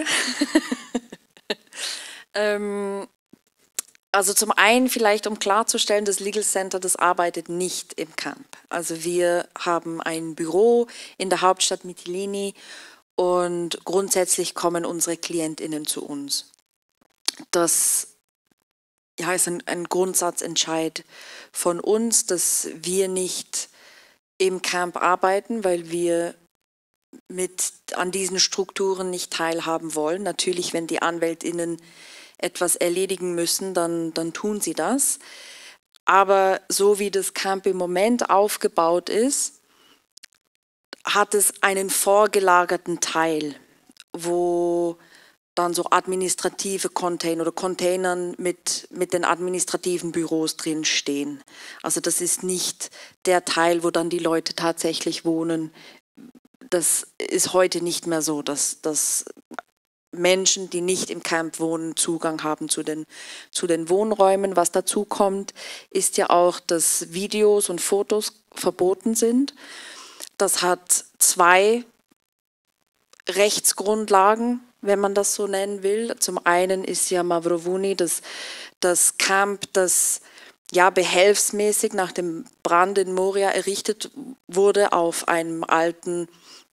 Also zum einen vielleicht, um klarzustellen, das Legal Center, das arbeitet nicht im Camp. Also wir haben ein Büro in der Hauptstadt Mytilini und grundsätzlich kommen unsere KlientInnen zu uns. Das ist ein Grundsatzentscheid von uns, dass wir nicht im Camp arbeiten, weil wir an diesen Strukturen nicht teilhaben wollen. Natürlich, wenn die AnwältInnen etwas erledigen müssen, dann tun sie das. Aber so wie das Camp im Moment aufgebaut ist, hat es einen vorgelagerten Teil, wo dann so administrative Container oder Containern mit den administrativen Büros drin stehen. Also das ist nicht der Teil, wo dann die Leute tatsächlich wohnen. Das ist heute nicht mehr so, dass Menschen, die nicht im Camp wohnen, Zugang haben zu den Wohnräumen. Was dazu kommt, ist ja auch, dass Videos und Fotos verboten sind. Das hat 2 Rechtsgrundlagen, wenn man das so nennen will. Zum einen ist ja Mavrovuni das Camp, das ja behelfsmäßig nach dem Brand in Moria errichtet wurde auf einem alten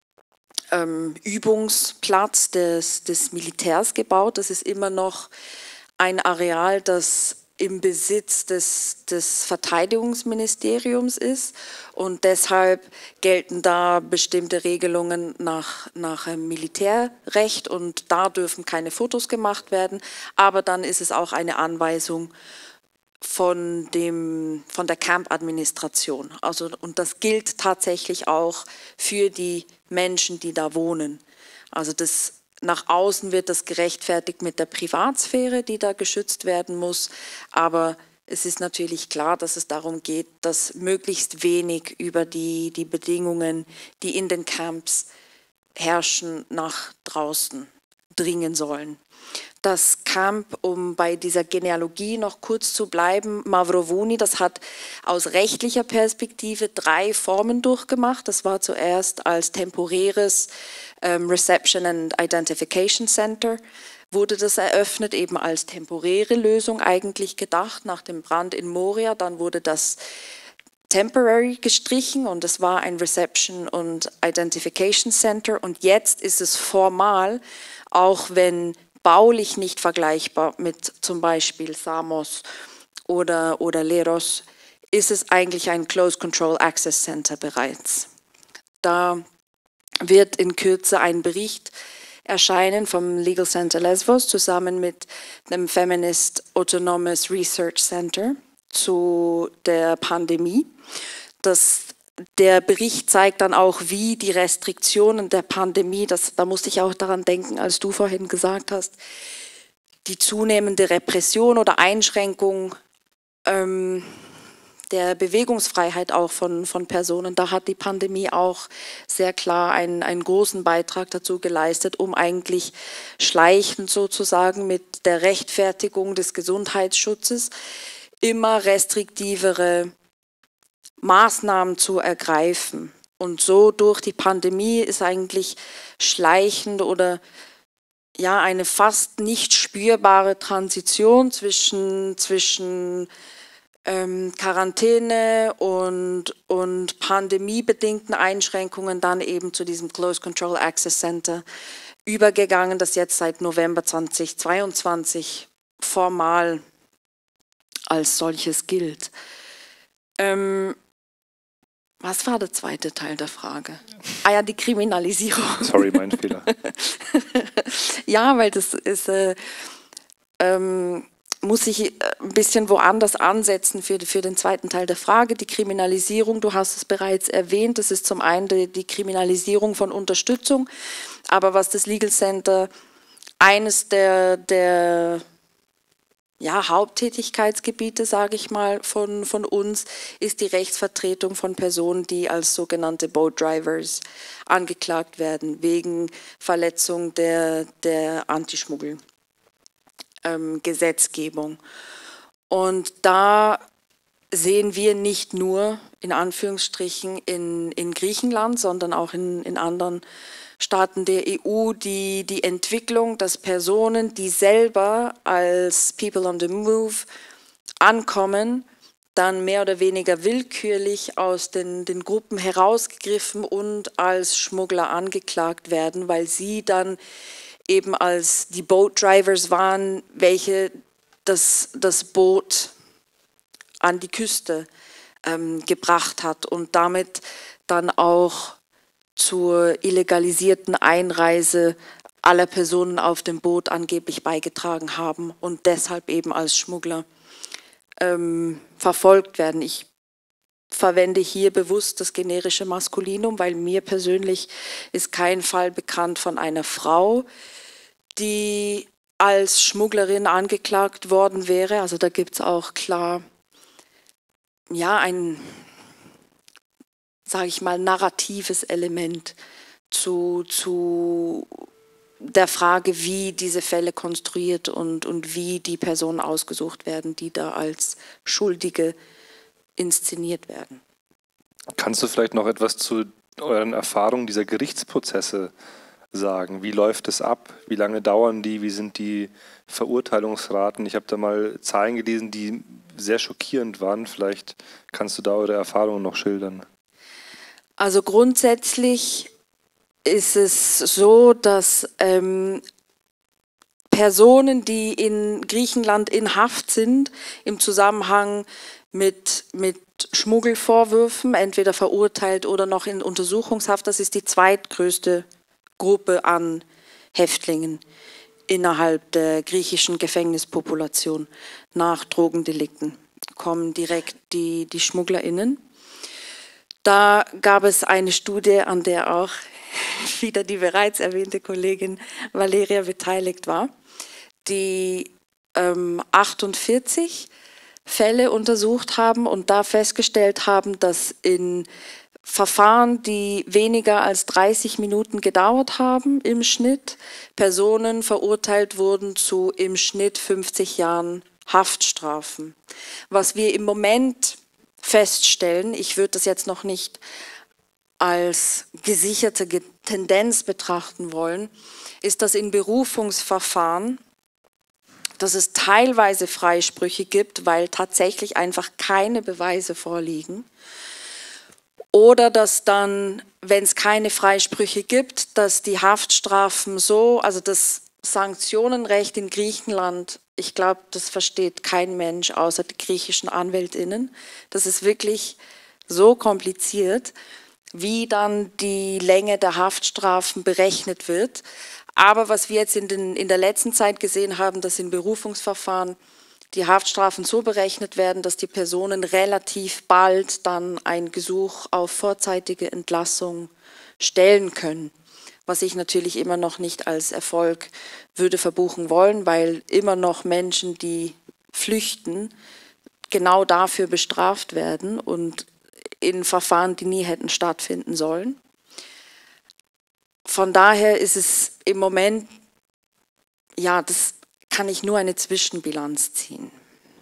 Übungsplatz des Militärs gebaut. Das ist immer noch ein Areal, das im Besitz des Verteidigungsministeriums ist und deshalb gelten da bestimmte Regelungen nach Militärrecht und da dürfen keine Fotos gemacht werden, aber dann ist es auch eine Anweisung von der Camp-Administration. Also, und das gilt tatsächlich auch für die Menschen, die da wohnen. Also nach außen wird das gerechtfertigt mit der Privatsphäre, die da geschützt werden muss, aber es ist natürlich klar, dass es darum geht, dass möglichst wenig über die Bedingungen, die in den Camps herrschen, nach draußen dringen sollen. Das Camp, um bei dieser Genealogie noch kurz zu bleiben, Mavrovuni, das hat aus rechtlicher Perspektive 3 Formen durchgemacht. Das war zuerst als temporäres Reception and Identification Center, wurde das eröffnet, eben als temporäre Lösung eigentlich gedacht nach dem Brand in Moria. Dann wurde das temporary gestrichen und es war ein Reception und Identification Center und jetzt ist es formal, auch wenn baulich nicht vergleichbar mit zum Beispiel Samos oder Leros, ist es eigentlich ein Closed Control Access Center bereits. Da wird in Kürze ein Bericht erscheinen vom Legal Center Lesvos zusammen mit dem Feminist Autonomous Research Center zu der Pandemie. Der Bericht zeigt dann auch, wie die Restriktionen der Pandemie, da musste ich auch daran denken, als du vorhin gesagt hast, die zunehmende Repression oder Einschränkung der Bewegungsfreiheit auch von Personen, da hat die Pandemie auch sehr klar einen großen Beitrag dazu geleistet, um eigentlich schleichend sozusagen mit der Rechtfertigung des Gesundheitsschutzes immer restriktivere Maßnahmen zu ergreifen. Und so durch die Pandemie ist eigentlich schleichend oder ja eine fast nicht spürbare Transition zwischen Quarantäne und pandemiebedingten Einschränkungen dann eben zu diesem Closed Control Access Center übergegangen, das jetzt seit November 2022 formal als solches gilt. Was war der zweite Teil der Frage? Ah ja, die Kriminalisierung. Sorry, mein Fehler. Ja, weil das ist, muss ich ein bisschen woanders ansetzen für den zweiten Teil der Frage. Die Kriminalisierung, du hast es bereits erwähnt, das ist zum einen die Kriminalisierung von Unterstützung, aber was das Legal Center, eines der Haupttätigkeitsgebiete, sage ich mal, von uns, ist die Rechtsvertretung von Personen, die als sogenannte Boat Drivers angeklagt werden, wegen Verletzung der Antischmuggel-Gesetzgebung. Und da sehen wir nicht nur, in Anführungsstrichen, in Griechenland, sondern auch in anderen Staaten der EU die Entwicklung, dass Personen, die selber als People on the Move ankommen, dann mehr oder weniger willkürlich aus den Gruppen herausgegriffen und als Schmuggler angeklagt werden, weil sie dann eben als die Boat Drivers waren, welche das Boot an die Küste gebracht hat und damit dann auch zur illegalisierten Einreise aller Personen auf dem Boot angeblich beigetragen haben und deshalb eben als Schmuggler verfolgt werden. Ich verwende hier bewusst das generische Maskulinum, weil mir persönlich ist kein Fall bekannt von einer Frau, die als Schmugglerin angeklagt worden wäre. Also da gibt es auch klar ein, sage ich mal, narratives Element zu der Frage, wie diese Fälle konstruiert und wie die Personen ausgesucht werden, die da als Schuldige inszeniert werden. Kannst du vielleicht noch etwas zu euren Erfahrungen dieser Gerichtsprozesse sagen? Wie läuft es ab? Wie lange dauern die? Wie sind die Verurteilungsraten? Ich habe da mal Zahlen gelesen, die sehr schockierend waren. Vielleicht kannst du da eure Erfahrungen noch schildern. Also grundsätzlich ist es so, dass Personen, die in Griechenland in Haft sind, im Zusammenhang mit Schmuggelvorwürfen, entweder verurteilt oder noch in Untersuchungshaft, das ist die zweitgrößte Gruppe an Häftlingen innerhalb der griechischen Gefängnispopulation. Nach Drogendelikten kommen direkt die SchmugglerInnen. Da gab es eine Studie, an der auch wieder die bereits erwähnte Kollegin Valeria beteiligt war, die 48 Fälle untersucht haben und da festgestellt haben, dass in Verfahren, die weniger als 30 Minuten gedauert haben im Schnitt, Personen verurteilt wurden zu im Schnitt 50 Jahren Haftstrafen. Was wir im Moment feststellen, ich würde das jetzt noch nicht als gesicherte Tendenz betrachten wollen, ist, dass in Berufungsverfahren, dass es teilweise Freisprüche gibt, weil tatsächlich einfach keine Beweise vorliegen. Oder dass dann, wenn es keine Freisprüche gibt, dass die Haftstrafen so, also das Sanktionenrecht in Griechenland, ich glaube, das versteht kein Mensch außer die griechischen AnwältInnen. Das ist wirklich so kompliziert, wie dann die Länge der Haftstrafen berechnet wird. Aber was wir jetzt in der letzten Zeit gesehen haben, dass in Berufungsverfahren die Haftstrafen so berechnet werden, dass die Personen relativ bald dann ein Gesuch auf vorzeitige Entlassung stellen können. Was ich natürlich immer noch nicht als Erfolg würde verbuchen wollen, weil immer noch Menschen, die flüchten, genau dafür bestraft werden und in Verfahren, die nie hätten stattfinden sollen. Von daher ist es im Moment, ja, das kann ich nur eine Zwischenbilanz ziehen.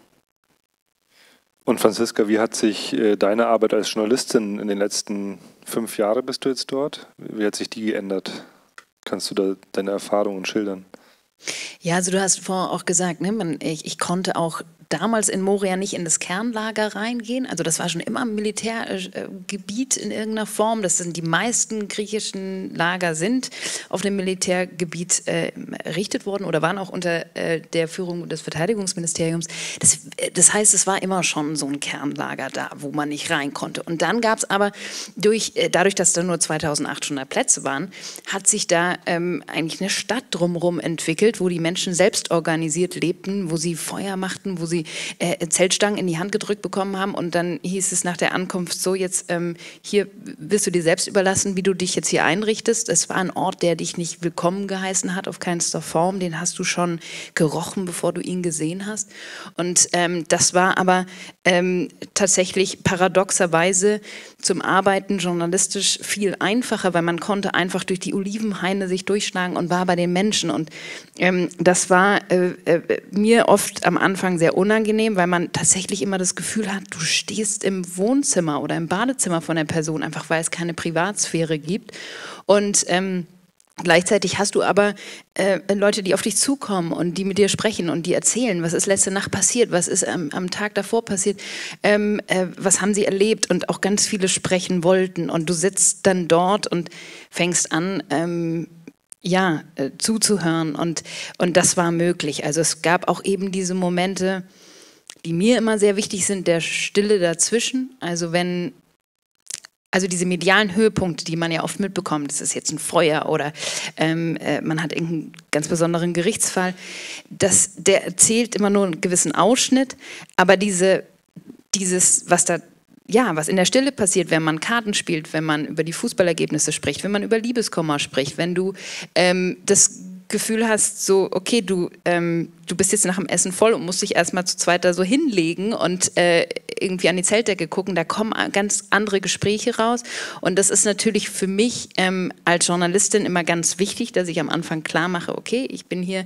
Und Franziska, wie hat sich deine Arbeit als Journalistin in den letzten 5 Jahren, bist du jetzt dort? Wie hat sich die geändert? Kannst du da deine Erfahrungen schildern? Ja, also du hast vorher auch gesagt, ne, ich konnte auch damals in Moria nicht in das Kernlager reingehen. Also das war schon immer ein Militärgebiet in irgendeiner Form. Das sind die meisten griechischen Lager sind auf dem Militärgebiet errichtet worden oder waren auch unter der Führung des Verteidigungsministeriums. Das heißt, es war immer schon so ein Kernlager da, wo man nicht rein konnte. Und dann gab es aber, dadurch, dass da nur 2800 Plätze waren, hat sich da eigentlich eine Stadt drumherum entwickelt, wo die Menschen selbst organisiert lebten, wo sie Feuer machten, wo sie Zeltstangen in die Hand gedrückt bekommen haben und dann hieß es nach der Ankunft so, jetzt hier wirst du dir selbst überlassen, wie du dich jetzt hier einrichtest. Es war ein Ort, der dich nicht willkommen geheißen hat, auf keinster Form, den hast du schon gerochen, bevor du ihn gesehen hast. Und das war aber tatsächlich paradoxerweise zum Arbeiten journalistisch viel einfacher, weil man konnte einfach durch die Olivenhaine sich durchschlagen und war bei den Menschen. Und das war mir oft am Anfang sehr unangenehm, weil man tatsächlich immer das Gefühl hat, du stehst im Wohnzimmer oder im Badezimmer von der Person, einfach weil es keine Privatsphäre gibt. Und gleichzeitig hast du aber Leute, die auf dich zukommen und die mit dir sprechen und die erzählen, was ist letzte Nacht passiert, was ist am Tag davor passiert, was haben sie erlebt und auch ganz viele sprechen wollten und du sitzt dann dort und fängst an, zuzuhören und das war möglich. Also es gab auch eben diese Momente, die mir immer sehr wichtig sind, der Stille dazwischen, also diese medialen Höhepunkte, die man ja oft mitbekommt, das ist jetzt ein Feuer oder man hat irgendeinen ganz besonderen Gerichtsfall, der erzählt immer nur einen gewissen Ausschnitt, aber was in der Stille passiert, wenn man Karten spielt, wenn man über die Fußballergebnisse spricht, wenn man über Liebeskummer spricht, wenn du das Gefühl hast, so, okay, du bist jetzt nach dem Essen voll und musst dich erstmal zu zweit da so hinlegen und irgendwie an die Zeltdecke gucken, da kommen ganz andere Gespräche raus. Und das ist natürlich für mich als Journalistin immer ganz wichtig, dass ich am Anfang klar mache, okay, ich bin hier,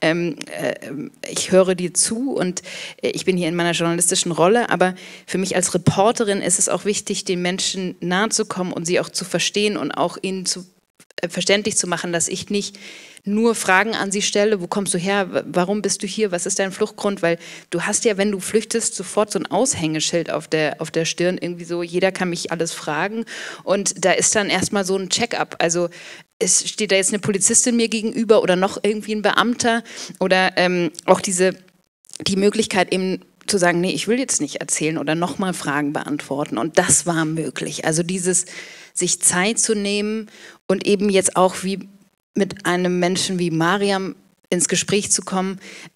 ich höre dir zu und ich bin hier in meiner journalistischen Rolle, aber für mich als Reporterin ist es auch wichtig, den Menschen nahe zu kommen und sie auch zu verstehen und auch ihnen verständlich zu machen, dass ich nicht nur Fragen an sie stelle, wo kommst du her, warum bist du hier, was ist dein Fluchtgrund, weil du hast ja, wenn du flüchtest, sofort so ein Aushängeschild auf der Stirn, irgendwie so, jeder kann mich alles fragen und da ist dann erstmal so ein Check-up, also steht da jetzt eine Polizistin mir gegenüber oder noch irgendwie ein Beamter oder auch die Möglichkeit eben zu sagen, nee, ich will jetzt nicht erzählen oder nochmal Fragen beantworten und das war möglich, also dieses sich Zeit zu nehmen und eben jetzt auch wie mit einem Menschen wie Mariam ins Gespräch zu kommen,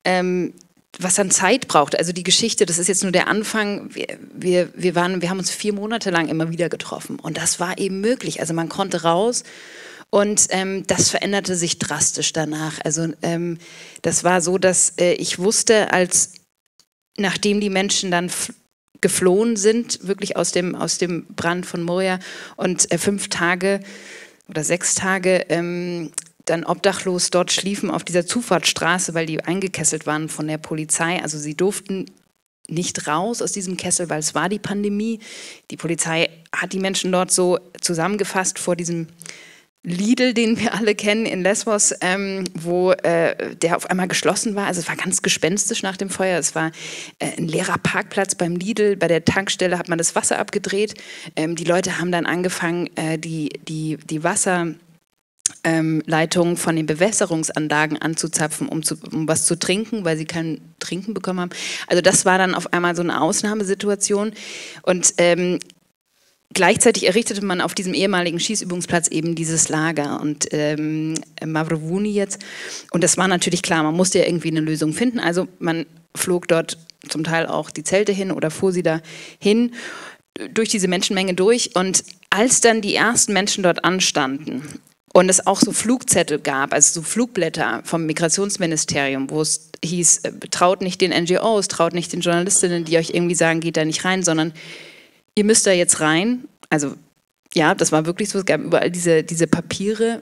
was dann Zeit braucht. Also die Geschichte, das ist jetzt nur der Anfang. Wir haben uns 4 Monate lang immer wieder getroffen und das war eben möglich. Also man konnte raus und das veränderte sich drastisch danach. Also das war so, dass ich wusste, nachdem die Menschen dann geflohen sind, wirklich aus dem Brand von Moria und 5 Tage oder 6 Tage dann obdachlos dort schliefen auf dieser Zufahrtsstraße, weil die eingekesselt waren von der Polizei. Also sie durften nicht raus aus diesem Kessel, weil es war die Pandemie. Die Polizei hat die Menschen dort so zusammengefasst vor diesem Lidl, den wir alle kennen in Lesbos, wo der auf einmal geschlossen war. Also es war ganz gespenstisch nach dem Feuer. Es war ein leerer Parkplatz beim Lidl. Bei der Tankstelle hat man das Wasser abgedreht. Die Leute haben dann angefangen, die Wasserleitungen von den Bewässerungsanlagen anzuzapfen, um was zu trinken, weil sie kein Trinken bekommen haben. Also das war dann auf einmal so eine Ausnahmesituation. Und gleichzeitig errichtete man auf diesem ehemaligen Schießübungsplatz eben dieses Lager und Mavrovuni jetzt. Und das war natürlich klar, man musste ja irgendwie eine Lösung finden. Also man flog dort zum Teil auch die Zelte hin oder fuhr sie da hin, durch diese Menschenmenge durch. Und als dann die ersten Menschen dort anstanden und es auch so Flugzettel gab, also so Flugblätter vom Migrationsministerium, wo es hieß, traut nicht den NGOs, traut nicht den Journalistinnen, die euch irgendwie sagen, geht da nicht rein, sondern ihr müsst da jetzt rein. Also ja, das war wirklich so, es gab überall diese Papiere.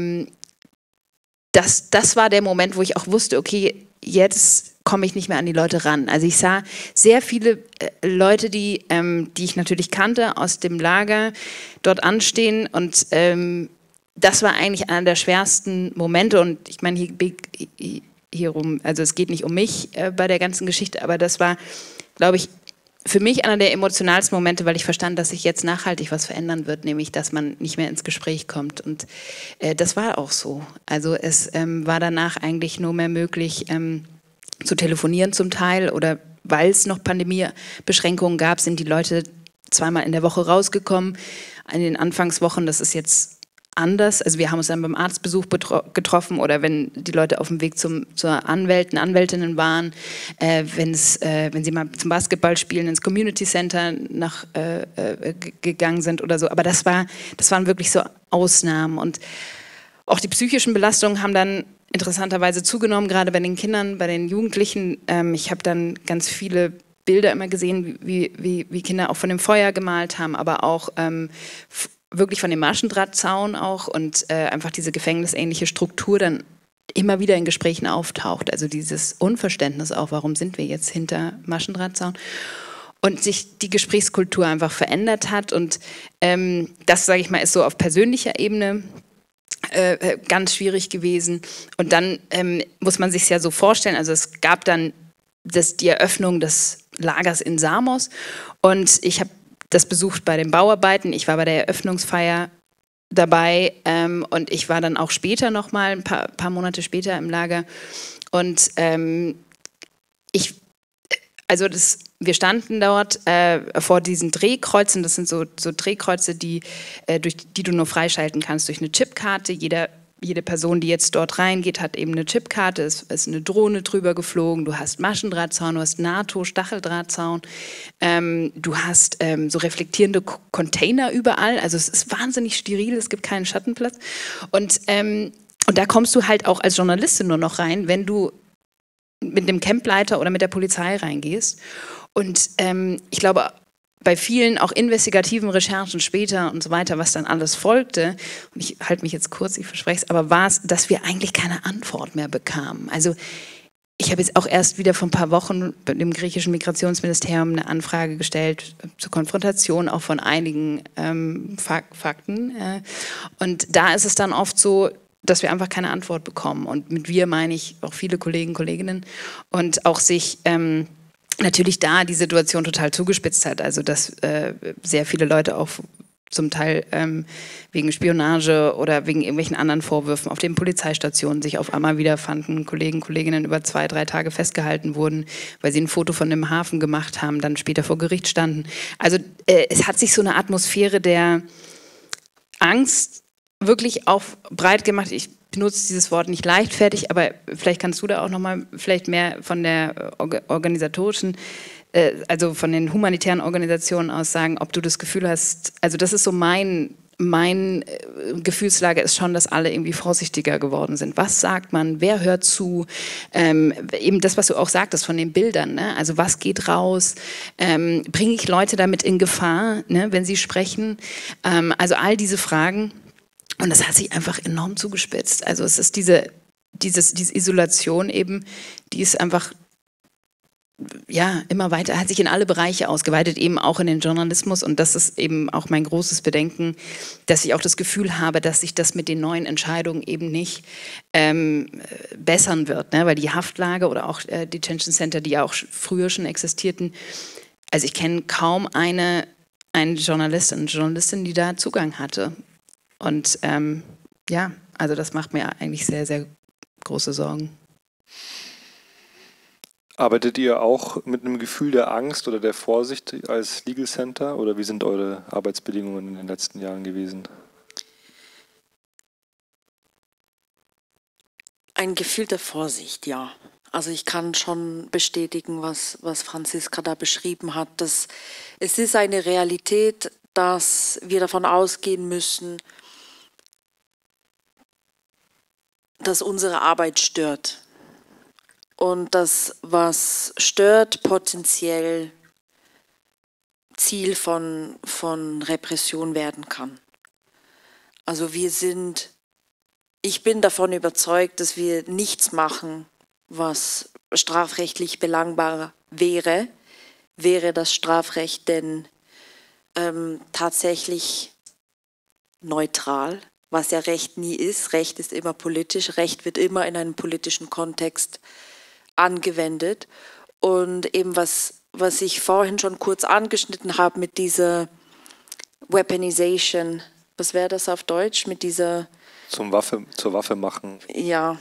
Das war der Moment, wo ich auch wusste, okay, jetzt komme ich nicht mehr an die Leute ran. Also ich sah sehr viele Leute, die ich natürlich kannte, aus dem Lager dort anstehen und das war eigentlich einer der schwersten Momente und ich meine, hierum, also es geht nicht um mich bei der ganzen Geschichte, aber das war, glaube ich, für mich einer der emotionalsten Momente, weil ich verstand, dass sich jetzt nachhaltig was verändern wird, nämlich, dass man nicht mehr ins Gespräch kommt. Und das war auch so. Also es war danach eigentlich nur mehr möglich, zu telefonieren zum Teil oder weil es noch Pandemiebeschränkungen gab, sind die Leute 2-mal in der Woche rausgekommen. In den Anfangswochen, das ist jetzt anders. Also wir haben uns dann beim Arztbesuch getroffen oder wenn die Leute auf dem Weg zur Anwältinnen waren, wenn sie mal zum Basketballspielen ins Community Center gegangen sind oder so. Aber das waren wirklich so Ausnahmen. Und auch die psychischen Belastungen haben dann interessanterweise zugenommen, gerade bei den Kindern, bei den Jugendlichen. Ich habe dann ganz viele Bilder immer gesehen, wie Kinder auch von dem Feuer gemalt haben, aber auch wirklich von dem Maschendrahtzaun auch und einfach diese gefängnisähnliche Struktur dann immer wieder in Gesprächen auftaucht. Also dieses Unverständnis auch, warum sind wir jetzt hinter Maschendrahtzaun? Und sich die Gesprächskultur einfach verändert hat. Und das, sage ich mal, ist so auf persönlicher Ebene ganz schwierig gewesen. Und dann muss man sich es ja so vorstellen, also es gab dann die Eröffnung des Lagers in Samos und ich habe das besucht bei den Bauarbeiten. Ich war bei der Eröffnungsfeier dabei und ich war dann auch später nochmal, ein paar Monate später im Lager. Und wir standen dort vor diesen Drehkreuzen. Das sind so Drehkreuze, die du nur freischalten kannst durch eine Chipkarte. Jede Person, die jetzt dort reingeht, hat eben eine Chipkarte, es ist eine Drohne drüber geflogen, du hast Maschendrahtzaun, du hast NATO-Stacheldrahtzaun, du hast so reflektierende Container überall, also es ist wahnsinnig steril, es gibt keinen Schattenplatz und Und da kommst du halt auch als Journalistin nur noch rein, wenn du mit dem Campleiter oder mit der Polizei reingehst. Und ich glaube, bei vielen auch investigativen Recherchen später und so weiter, was dann alles folgte, und ich halte mich jetzt kurz, ich verspreche es, aber war es, dass wir eigentlich keine Antwort mehr bekamen. Also ich habe jetzt auch erst wieder vor ein paar Wochen dem griechischen Migrationsministerium eine Anfrage gestellt zur Konfrontation auch von einigen Fakten. Und da ist es dann oft so, dass wir einfach keine Antwort bekommen. Und mit wir meine ich auch viele Kollegen, Kolleginnen. Und auch sich natürlich da die Situation total zugespitzt hat. Also dass sehr viele Leute auch zum Teil wegen Spionage oder wegen irgendwelchen anderen Vorwürfen auf den Polizeistationen sich auf einmal wiederfanden, Kollegen, Kolleginnen über 2, 3 Tage festgehalten wurden, weil sie ein Foto von dem Hafen gemacht haben, dann später vor Gericht standen. Also es hat sich so eine Atmosphäre der Angst wirklich auch breit gemacht. Ich benutze dieses Wort nicht leichtfertig, aber vielleicht kannst du da auch nochmal vielleicht mehr von der organisatorischen, also von den humanitären Organisationen aus sagen, ob du das Gefühl hast, also das ist so mein Gefühlslage ist schon, dass alle irgendwie vorsichtiger geworden sind. Was sagt man? Wer hört zu? Eben das, was du auch sagtest von den Bildern. Ne? Also was geht raus? Bringe ich Leute damit in Gefahr, ne, wenn sie sprechen? Also all diese Fragen. Und das hat sich einfach enorm zugespitzt. Also es ist diese Isolation eben, die ist einfach ja, immer weiter, hat sich in alle Bereiche ausgeweitet, eben auch in den Journalismus. Und das ist eben auch mein großes Bedenken, dass ich auch das Gefühl habe, dass sich das mit den neuen Entscheidungen eben nicht bessern wird. Ne? Weil die Haftlage oder auch Detention Center, die ja auch früher schon existierten, also ich kenne kaum eine Journalistin, die da Zugang hatte. Und ja, also das macht mir eigentlich sehr, sehr große Sorgen. Arbeitet ihr auch mit einem Gefühl der Angst oder der Vorsicht als Legal Center oder wie sind eure Arbeitsbedingungen in den letzten Jahren gewesen? Ein Gefühl der Vorsicht, ja. Also ich kann schon bestätigen, was Franziska da beschrieben hat. Dass es ist eine Realität, dass wir davon ausgehen müssen, dass unsere Arbeit stört. Und das, was stört, potenziell Ziel von Repression werden kann. Also ich bin davon überzeugt, dass wir nichts machen, was strafrechtlich belangbar wäre das Strafrecht denn tatsächlich neutral, was ja Recht nie ist. Recht ist immer politisch, Recht wird immer in einem politischen Kontext angewendet. Und eben was ich vorhin schon kurz angeschnitten habe mit dieser Weaponization, was wäre das auf Deutsch? Mit dieser zur Waffe machen. Ja,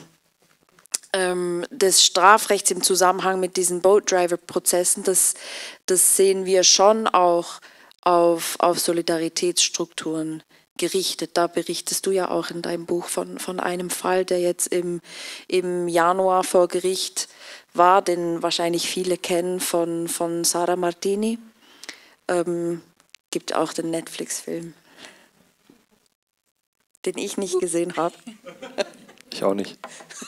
des Strafrechts im Zusammenhang mit diesen Boat-Driver-Prozessen, das sehen wir schon auch auf Solidaritätsstrukturen gerichtet. Da berichtest du ja auch in deinem Buch von einem Fall, der jetzt im Januar vor Gericht war, den wahrscheinlich viele kennen, von Sara Martini. Gibt auch den Netflix-Film, den ich nicht gesehen habe. Ich auch nicht.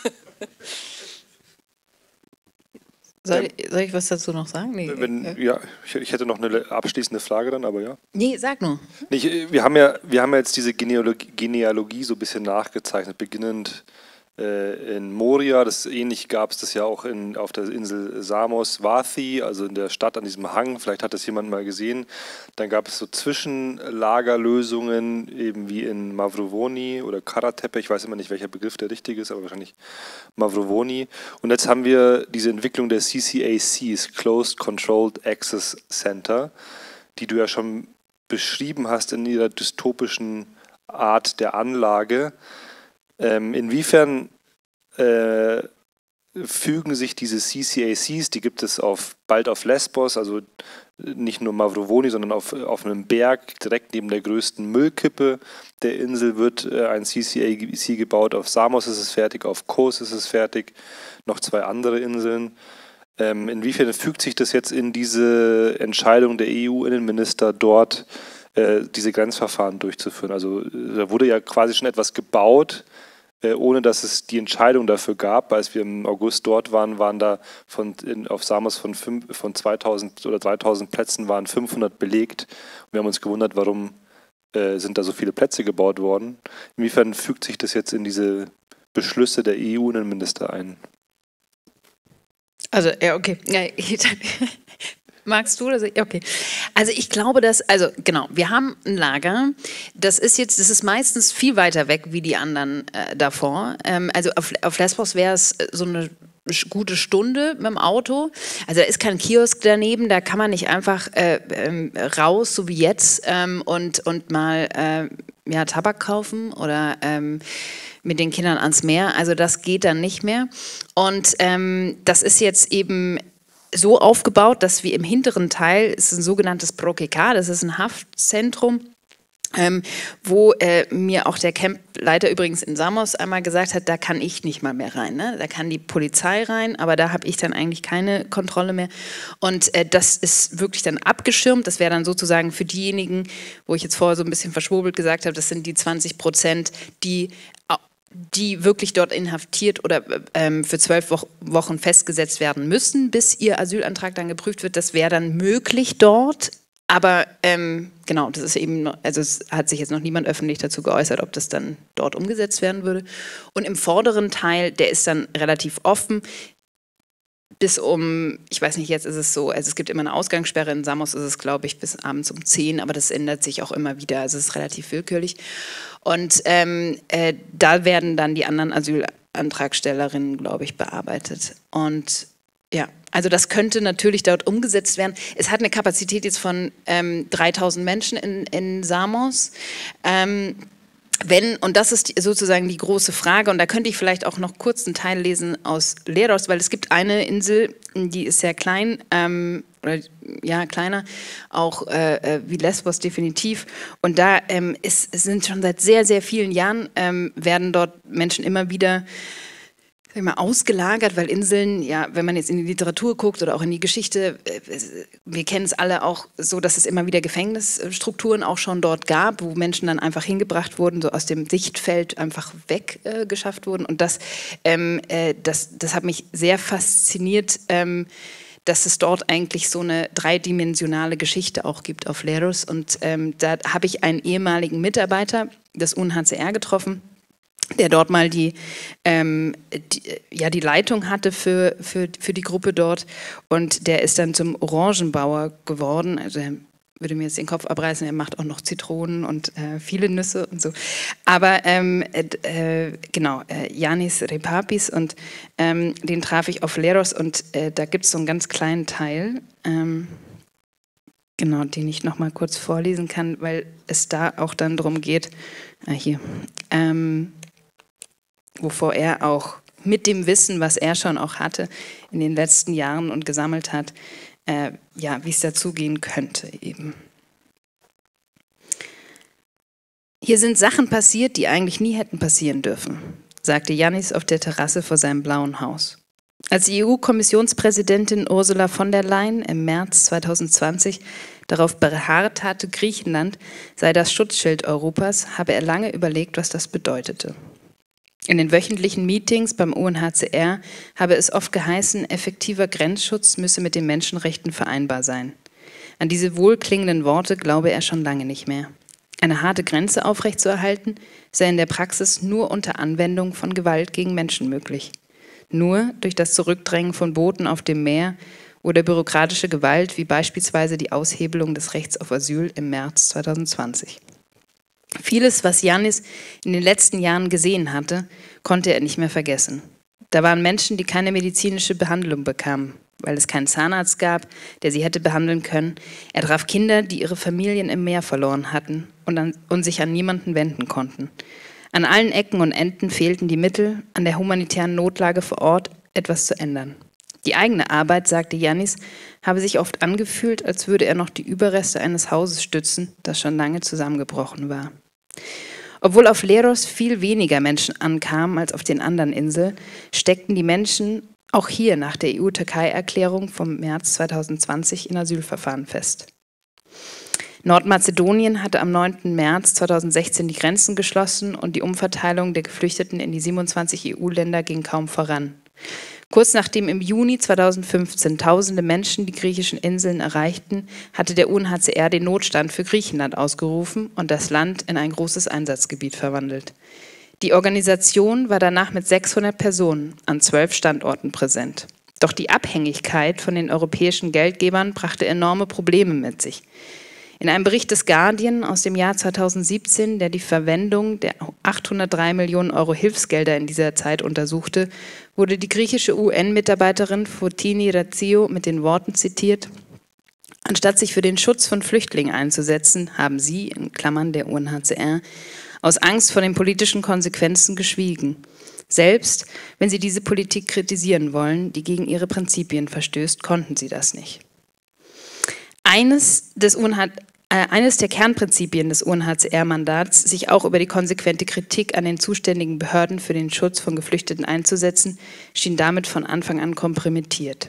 Soll ich was dazu noch sagen? Nee. Ja, ich hätte noch eine abschließende Frage dann, aber ja. Nee, sag nur. Wir haben ja jetzt diese Genealogie so ein bisschen nachgezeichnet, beginnend in Moria, ähnlich gab es das ja auch auf der Insel Samos, Vathi, also in der Stadt an diesem Hang, vielleicht hat das jemand mal gesehen. Dann gab es so Zwischenlagerlösungen, eben wie in Mavrovoni oder Karatepe, ich weiß immer nicht, welcher Begriff der richtige ist, aber wahrscheinlich Mavrovoni. Und jetzt haben wir diese Entwicklung der CCACs, Closed Controlled Access Center, die du ja schon beschrieben hast in ihrer dystopischen Art der Anlage. Inwiefern fügen sich diese CCACs, die gibt es bald auf Lesbos, also nicht nur Mavrovoni, sondern auf einem Berg direkt neben der größten Müllkippe der Insel wird ein CCAC gebaut. Auf Samos ist es fertig, auf Kos ist es fertig, noch 2 andere Inseln. Inwiefern fügt sich das jetzt in diese Entscheidung der EU-Innenminister dort, diese Grenzverfahren durchzuführen? Also da wurde ja quasi schon etwas gebaut, ohne dass es die Entscheidung dafür gab. Als wir im August dort waren da auf Samos von 2000 oder 3000 Plätzen waren 500 belegt. Und wir haben uns gewundert, warum sind da so viele Plätze gebaut worden. Inwiefern fügt sich das jetzt in diese Beschlüsse der EU-Innenminister ein? Also, ja, okay. Ja, magst du das? Okay. Also ich glaube, genau, wir haben ein Lager, das ist meistens viel weiter weg wie die anderen davor. Also auf Lesbos wäre es so eine gute Stunde mit dem Auto. Also da ist kein Kiosk daneben, da kann man nicht einfach raus, so wie jetzt, und mal Tabak kaufen oder mit den Kindern ans Meer. Also das geht dann nicht mehr. Und das ist jetzt eben so aufgebaut, dass wir im hinteren Teil, ist ein sogenanntes Prokeka, das ist ein Haftzentrum, wo mir auch der Campleiter übrigens in Samos einmal gesagt hat, da kann ich nicht mal mehr rein. Ne? Da kann die Polizei rein, aber da habe ich dann eigentlich keine Kontrolle mehr. Und das ist wirklich dann abgeschirmt. Das wäre dann sozusagen für diejenigen, wo ich jetzt vorher so ein bisschen verschwurbelt gesagt habe, das sind die 20%, die wirklich dort inhaftiert oder für 12 Wochen festgesetzt werden müssen, bis ihr Asylantrag dann geprüft wird. Das wäre dann möglich dort. Aber genau, das ist eben, also es hat sich jetzt noch niemand öffentlich dazu geäußert, ob das dann dort umgesetzt werden würde. Und im vorderen Teil, der ist dann relativ offen, bis ich weiß nicht, jetzt ist es so, also es gibt immer eine Ausgangssperre, in Samos ist es, glaube ich, bis abends um 10, aber das ändert sich auch immer wieder, also es ist relativ willkürlich. Und da werden dann die anderen Asylantragstellerinnen, glaube ich, bearbeitet. Und ja, also das könnte natürlich dort umgesetzt werden. Es hat eine Kapazität jetzt von 3000 Menschen in Samos. Und das ist sozusagen die große Frage, und da könnte ich vielleicht auch noch kurz einen Teil lesen aus Leros, weil es gibt eine Insel, die ist sehr klein, oder ja, kleiner, auch wie Lesbos definitiv. Und da sind schon seit sehr, sehr vielen Jahren, werden dort Menschen immer wieder ausgelagert, weil Inseln, ja, wenn man jetzt in die Literatur guckt oder auch in die Geschichte, wir kennen es alle auch so, dass es immer wieder Gefängnisstrukturen auch schon dort gab, wo Menschen dann einfach hingebracht wurden, so aus dem Sichtfeld einfach weggeschafft wurden. Und das hat mich sehr fasziniert, dass es dort eigentlich so eine dreidimensionale Geschichte auch gibt auf Leros. Und da habe ich einen ehemaligen Mitarbeiter des UNHCR getroffen, der dort mal die Leitung hatte für die Gruppe dort, und der ist dann zum Orangenbauer geworden. Also er würde mir jetzt den Kopf abreißen, er macht auch noch Zitronen und viele Nüsse und so. Aber genau, Yanis Repapis, und den traf ich auf Leros, und da gibt es so einen ganz kleinen Teil, genau, den ich noch mal kurz vorlesen kann, weil es da auch dann darum geht, hier, wovor er auch mit dem Wissen, was er schon auch hatte in den letzten Jahren und gesammelt hat, wie es dazugehen könnte eben. Hier sind Sachen passiert, die eigentlich nie hätten passieren dürfen, sagte Yannis auf der Terrasse vor seinem blauen Haus. Als die EU-Kommissionspräsidentin Ursula von der Leyen im März 2020 darauf beharrt hatte, Griechenland sei das Schutzschild Europas, habe er lange überlegt, was das bedeutete. In den wöchentlichen Meetings beim UNHCR habe es oft geheißen, effektiver Grenzschutz müsse mit den Menschenrechten vereinbar sein. An diese wohlklingenden Worte glaube er schon lange nicht mehr. Eine harte Grenze aufrechtzuerhalten, sei in der Praxis nur unter Anwendung von Gewalt gegen Menschen möglich. Nur durch das Zurückdrängen von Booten auf dem Meer oder bürokratische Gewalt, wie beispielsweise die Aushebelung des Rechts auf Asyl im März 2020. Vieles, was Yannis in den letzten Jahren gesehen hatte, konnte er nicht mehr vergessen. Da waren Menschen, die keine medizinische Behandlung bekamen, weil es keinen Zahnarzt gab, der sie hätte behandeln können. Er traf Kinder, die ihre Familien im Meer verloren hatten und sich an niemanden wenden konnten. An allen Ecken und Enden fehlten die Mittel, an der humanitären Notlage vor Ort etwas zu ändern. Die eigene Arbeit, sagte Yannis, habe sich oft angefühlt, als würde er noch die Überreste eines Hauses stützen, das schon lange zusammengebrochen war. Obwohl auf Leros viel weniger Menschen ankamen als auf den anderen Inseln, steckten die Menschen auch hier nach der EU-Türkei-Erklärung vom März 2020 in Asylverfahren fest. Nordmazedonien hatte am 9. März 2016 die Grenzen geschlossen und die Umverteilung der Geflüchteten in die 27 EU-Länder ging kaum voran. Kurz nachdem im Juni 2015 tausende Menschen die griechischen Inseln erreichten, hatte der UNHCR den Notstand für Griechenland ausgerufen und das Land in ein großes Einsatzgebiet verwandelt. Die Organisation war danach mit 600 Personen an 12 Standorten präsent. Doch die Abhängigkeit von den europäischen Geldgebern brachte enorme Probleme mit sich. In einem Bericht des Guardian aus dem Jahr 2017, der die Verwendung der 803 Millionen Euro Hilfsgelder in dieser Zeit untersuchte, wurde die griechische UN-Mitarbeiterin Fotini Razzio mit den Worten zitiert: Anstatt sich für den Schutz von Flüchtlingen einzusetzen, haben sie, in Klammern der UNHCR, aus Angst vor den politischen Konsequenzen geschwiegen. Selbst wenn sie diese Politik kritisieren wollen, die gegen ihre Prinzipien verstößt, konnten sie das nicht. Eines der Kernprinzipien des UNHCR-Mandats, sich auch über die konsequente Kritik an den zuständigen Behörden für den Schutz von Geflüchteten einzusetzen, schien damit von Anfang an kompromittiert.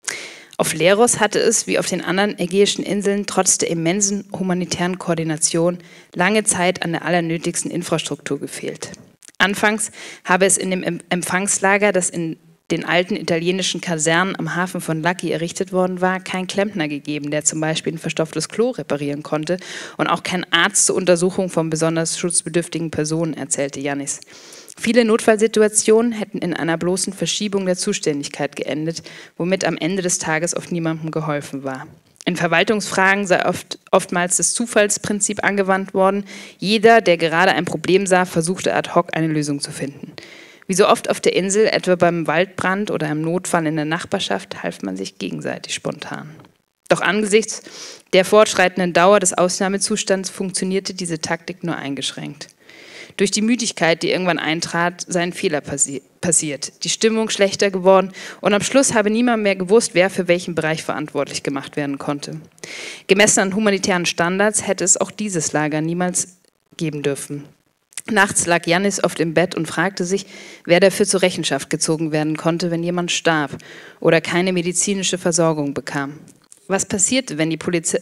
Auf Leros hatte es, wie auf den anderen ägäischen Inseln, trotz der immensen humanitären Koordination lange Zeit an der allernötigsten Infrastruktur gefehlt. Anfangs habe es in dem Empfangslager, das in den alten italienischen Kasernen am Hafen von Laki errichtet worden war, keinen Klempner gegeben, der zum Beispiel ein verstopftes Klo reparieren konnte, und auch kein Arzt zur Untersuchung von besonders schutzbedürftigen Personen, erzählte Jannis. Viele Notfallsituationen hätten in einer bloßen Verschiebung der Zuständigkeit geendet, womit am Ende des Tages oft niemandem geholfen war. In Verwaltungsfragen sei oftmals das Zufallsprinzip angewandt worden. Jeder, der gerade ein Problem sah, versuchte ad hoc eine Lösung zu finden. Wie so oft auf der Insel, etwa beim Waldbrand oder im Notfall in der Nachbarschaft, half man sich gegenseitig spontan. Doch angesichts der fortschreitenden Dauer des Ausnahmezustands funktionierte diese Taktik nur eingeschränkt. Durch die Müdigkeit, die irgendwann eintrat, seien Fehler passiert, die Stimmung schlechter geworden und am Schluss habe niemand mehr gewusst, wer für welchen Bereich verantwortlich gemacht werden konnte. Gemessen an humanitären Standards hätte es auch dieses Lager niemals geben dürfen. Nachts lag Jannis oft im Bett und fragte sich, wer dafür zur Rechenschaft gezogen werden konnte, wenn jemand starb oder keine medizinische Versorgung bekam. Was passierte, wenn die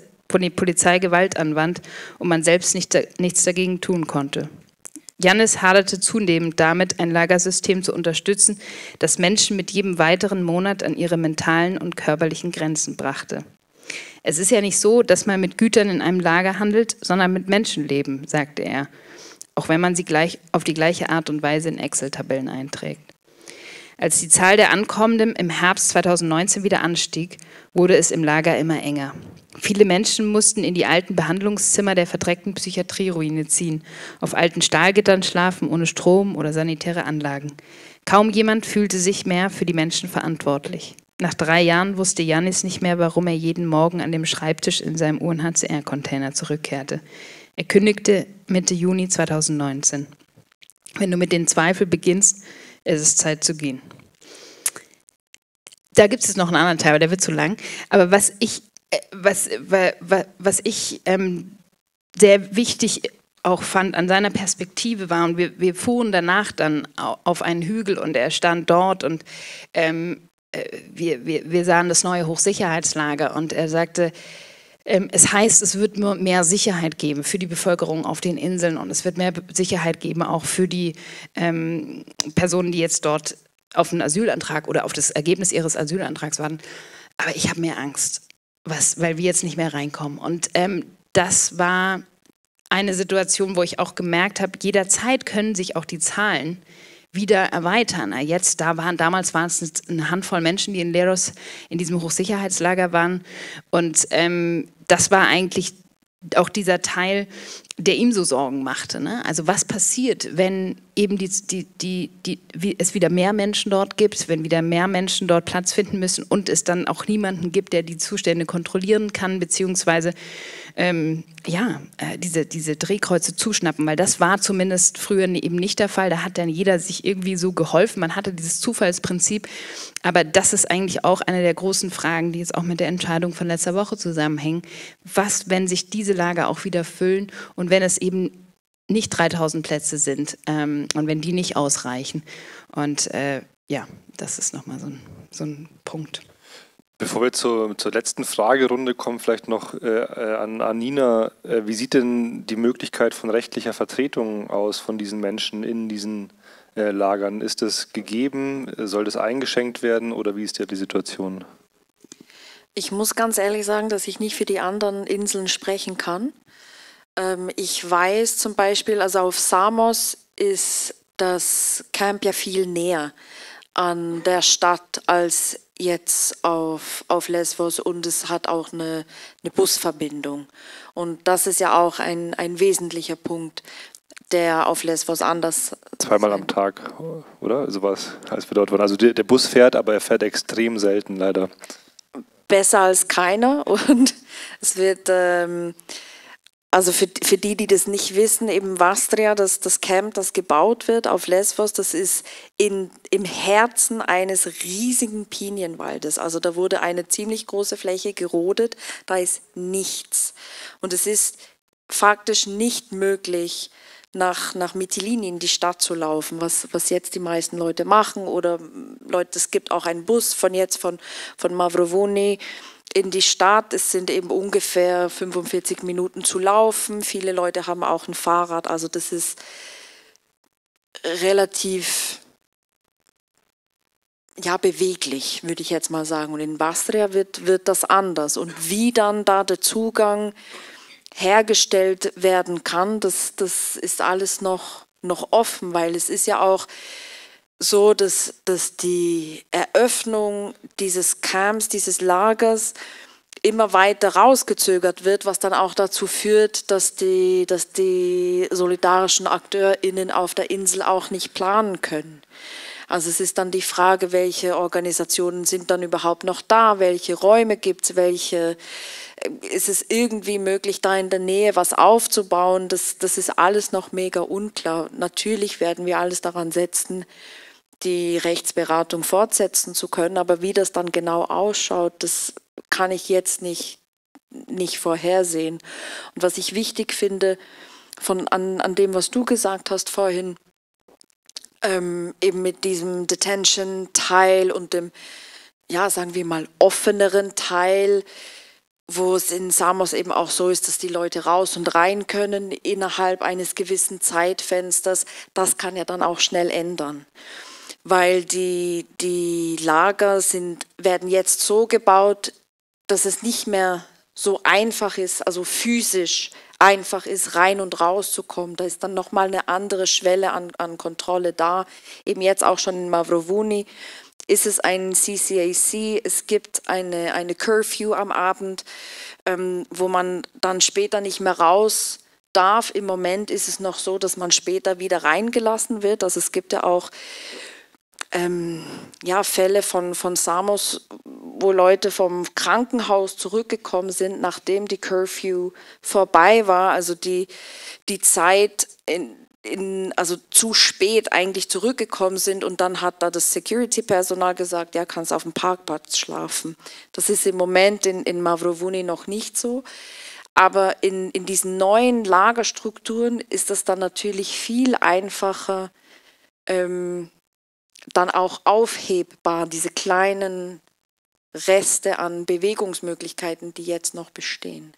Polizei Gewalt anwandt und man selbst nichts dagegen tun konnte? Jannis haderte zunehmend damit, ein Lagersystem zu unterstützen, das Menschen mit jedem weiteren Monat an ihre mentalen und körperlichen Grenzen brachte. Es ist ja nicht so, dass man mit Gütern in einem Lager handelt, sondern mit Menschenleben, sagte er, auch wenn man sie auf die gleiche Art und Weise in Excel-Tabellen einträgt. Als die Zahl der Ankommenden im Herbst 2019 wieder anstieg, wurde es im Lager immer enger. Viele Menschen mussten in die alten Behandlungszimmer der verdreckten Psychiatrieruine ziehen, auf alten Stahlgittern schlafen, ohne Strom oder sanitäre Anlagen. Kaum jemand fühlte sich mehr für die Menschen verantwortlich. Nach 3 Jahren wusste Jannis nicht mehr, warum er jeden Morgen an dem Schreibtisch in seinem UNHCR-Container zurückkehrte. Er kündigte Mitte Juni 2019. Wenn du mit den Zweifeln beginnst, ist es Zeit zu gehen. Da gibt es noch einen anderen Teil, aber der wird zu lang. Aber was ich sehr wichtig auch fand an seiner Perspektive war, und wir fuhren danach dann auf einen Hügel und er stand dort und wir sahen das neue Hochsicherheitslager und er sagte, es heißt, es wird nur mehr Sicherheit geben für die Bevölkerung auf den Inseln und es wird mehr Sicherheit geben auch für die Personen, die jetzt dort auf einen Asylantrag oder auf das Ergebnis ihres Asylantrags warten. Aber ich habe mehr Angst, weil wir jetzt nicht mehr reinkommen. Und das war eine Situation, wo ich auch gemerkt habe, jederzeit können sich auch die Zahlen wieder erweitern. Damals waren es eine Handvoll Menschen, die in Leros in diesem Hochsicherheitslager waren. Und das war eigentlich auch dieser Teil, der ihm so Sorgen machte. Ne? Also was passiert, wenn eben es wieder mehr Menschen dort gibt, wenn wieder mehr Menschen dort Platz finden müssen und es dann auch niemanden gibt, der die Zustände kontrollieren kann, beziehungsweise diese Drehkreuze zuschnappen, weil das war zumindest früher eben nicht der Fall. Da hat dann jeder sich irgendwie so geholfen, man hatte dieses Zufallsprinzip, aber das ist eigentlich auch eine der großen Fragen, die jetzt auch mit der Entscheidung von letzter Woche zusammenhängen. Was, wenn sich diese Lager auch wieder füllen und wenn es eben nicht 3000 Plätze sind und wenn die nicht ausreichen. Und das ist nochmal so ein Punkt. Bevor wir zur letzten Fragerunde kommen, vielleicht noch an Nina. Wie sieht denn die Möglichkeit von rechtlicher Vertretung aus von diesen Menschen in diesen Lagern? Ist das gegeben? Soll das eingeschränkt werden oder wie ist ja die Situation? Ich muss ganz ehrlich sagen, dass ich nicht für die anderen Inseln sprechen kann. Ich weiß zum Beispiel, also auf Samos ist das Camp ja viel näher an der Stadt als jetzt auf Lesbos, und es hat auch eine Busverbindung. Und das ist ja auch ein wesentlicher Punkt, der auf Lesbos anders... Zweimal am Tag, oder? Sowas heißt bedeutet. Also der Bus fährt, aber er fährt extrem selten, leider. Besser als keiner, und es wird... Also für die das nicht wissen, eben Vastria, das Camp, das gebaut wird auf Lesbos, das ist im Herzen eines riesigen Pinienwaldes. Also da wurde eine ziemlich große Fläche gerodet, da ist nichts. Und es ist faktisch nicht möglich, nach Mytilini in die Stadt zu laufen, was jetzt die meisten Leute machen. Oder Leute, es gibt auch einen Bus von Mavrovouni in die Stadt. Es sind eben ungefähr 45 Minuten zu laufen. Viele Leute haben auch ein Fahrrad. Also das ist relativ beweglich, würde ich jetzt mal sagen. Und in Vastria wird das anders. Und wie dann da der Zugang hergestellt werden kann, das ist alles noch offen, weil es ist ja auch so, dass die Eröffnung dieses Camps, dieses Lagers immer weiter rausgezögert wird, was dann auch dazu führt, dass die solidarischen AkteurInnen auf der Insel auch nicht planen können. Also es ist dann die Frage, welche Organisationen sind dann überhaupt noch da, welche Räume gibt es, ist es irgendwie möglich, da in der Nähe was aufzubauen? Das ist alles noch mega unklar. Natürlich werden wir alles daran setzen, die Rechtsberatung fortsetzen zu können, aber wie das dann genau ausschaut, das kann ich jetzt nicht vorhersehen. Und was ich wichtig finde, an dem, was du gesagt hast vorhin, eben mit diesem Detention-Teil und dem, sagen wir mal, offeneren Teil, wo es in Samos eben auch so ist, dass die Leute raus und rein können innerhalb eines gewissen Zeitfensters, das kann ja dann auch schnell ändern. Weil die Lager werden jetzt so gebaut, dass es nicht mehr so einfach ist, also physisch einfach ist, rein und raus zu kommen. Da ist dann nochmal eine andere Schwelle an Kontrolle da. Eben jetzt auch schon in Mavrovouni ist es ein CCAC, es gibt eine Curfew am Abend, wo man dann später nicht mehr raus darf. Im Moment ist es noch so, dass man später wieder reingelassen wird. Also es gibt ja auch Fälle von Samos, wo Leute vom Krankenhaus zurückgekommen sind, nachdem die Curfew vorbei war, also die Zeit also zu spät eigentlich zurückgekommen sind, und dann hat da das Security-Personal gesagt, ja, kannst auf dem Parkplatz schlafen. Das ist im Moment in Mavrovouni noch nicht so. Aber in diesen neuen Lagerstrukturen ist das dann natürlich viel einfacher, dann auch aufhebbar, diese kleinen Reste an Bewegungsmöglichkeiten, die jetzt noch bestehen.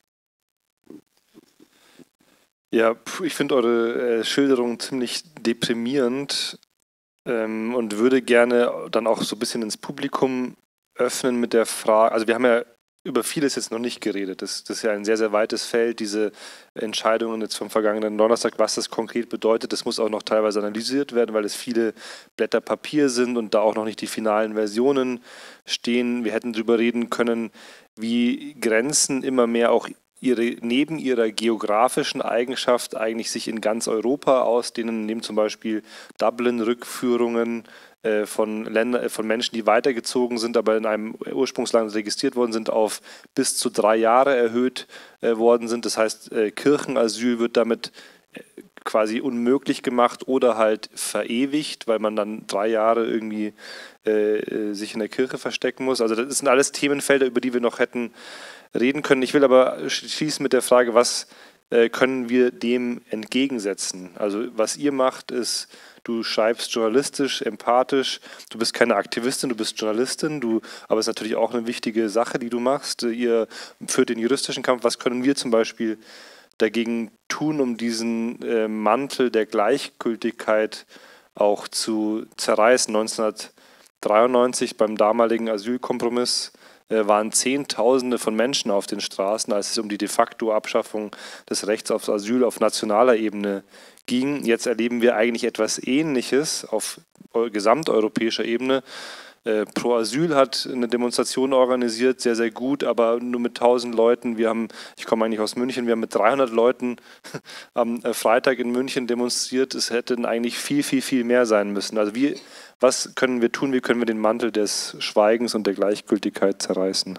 Ja, ich finde eure Schilderung ziemlich deprimierend und würde gerne dann auch so ein bisschen ins Publikum öffnen mit der Frage, also wir haben ja über vieles jetzt noch nicht geredet. Das ist ja ein sehr, sehr weites Feld, diese Entscheidungen jetzt vom vergangenen Donnerstag, was das konkret bedeutet. Das muss auch noch teilweise analysiert werden, weil es viele Blätter Papier sind und da auch noch nicht die finalen Versionen stehen. Wir hätten darüber reden können, wie Grenzen immer mehr auch neben ihrer geografischen Eigenschaft eigentlich sich in ganz Europa ausdehnen, nehmen zum Beispiel Dublin-Rückführungen von Menschen, die weitergezogen sind, aber in einem Ursprungsland registriert worden sind, auf bis zu 3 Jahre erhöht worden sind. Das heißt, Kirchenasyl wird damit quasi unmöglich gemacht oder halt verewigt, weil man dann 3 Jahre irgendwie sich in der Kirche verstecken muss. Also das sind alles Themenfelder, über die wir noch hätten reden können. Ich will aber schließen mit der Frage, was können wir dem entgegensetzen? Also was ihr macht ist, du schreibst journalistisch, empathisch, du bist keine Aktivistin, du bist Journalistin, aber es ist natürlich auch eine wichtige Sache, die du machst. Ihr führt den juristischen Kampf. Was können wir zum Beispiel dagegen tun, um diesen Mantel der Gleichgültigkeit auch zu zerreißen? 1993 beim damaligen Asylkompromiss waren Zehntausende von Menschen auf den Straßen, als es um die de facto Abschaffung des Rechts auf Asyl auf nationaler Ebene ging. Jetzt erleben wir eigentlich etwas Ähnliches auf gesamteuropäischer Ebene. Pro Asyl hat eine Demonstration organisiert, sehr, sehr gut, aber nur mit 1000 Leuten. Ich komme eigentlich aus München, wir haben mit 300 Leuten am Freitag in München demonstriert. Es hätten eigentlich viel, viel, viel mehr sein müssen. Also was können wir tun? Wie können wir den Mantel des Schweigens und der Gleichgültigkeit zerreißen?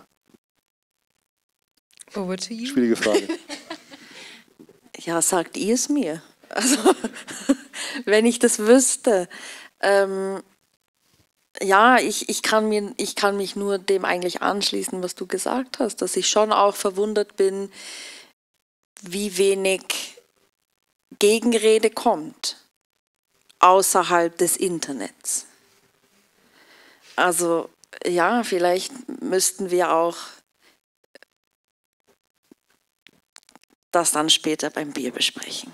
Over to you. Schwierige Frage. Ja, sagt ihr es mir? Also, wenn ich das wüsste. Ja, ich kann mich nur dem eigentlich anschließen, was du gesagt hast, dass ich schon auch verwundert bin, wie wenig Gegenrede kommt außerhalb des Internets. Also ja, vielleicht müssten wir auch das dann später beim Bier besprechen.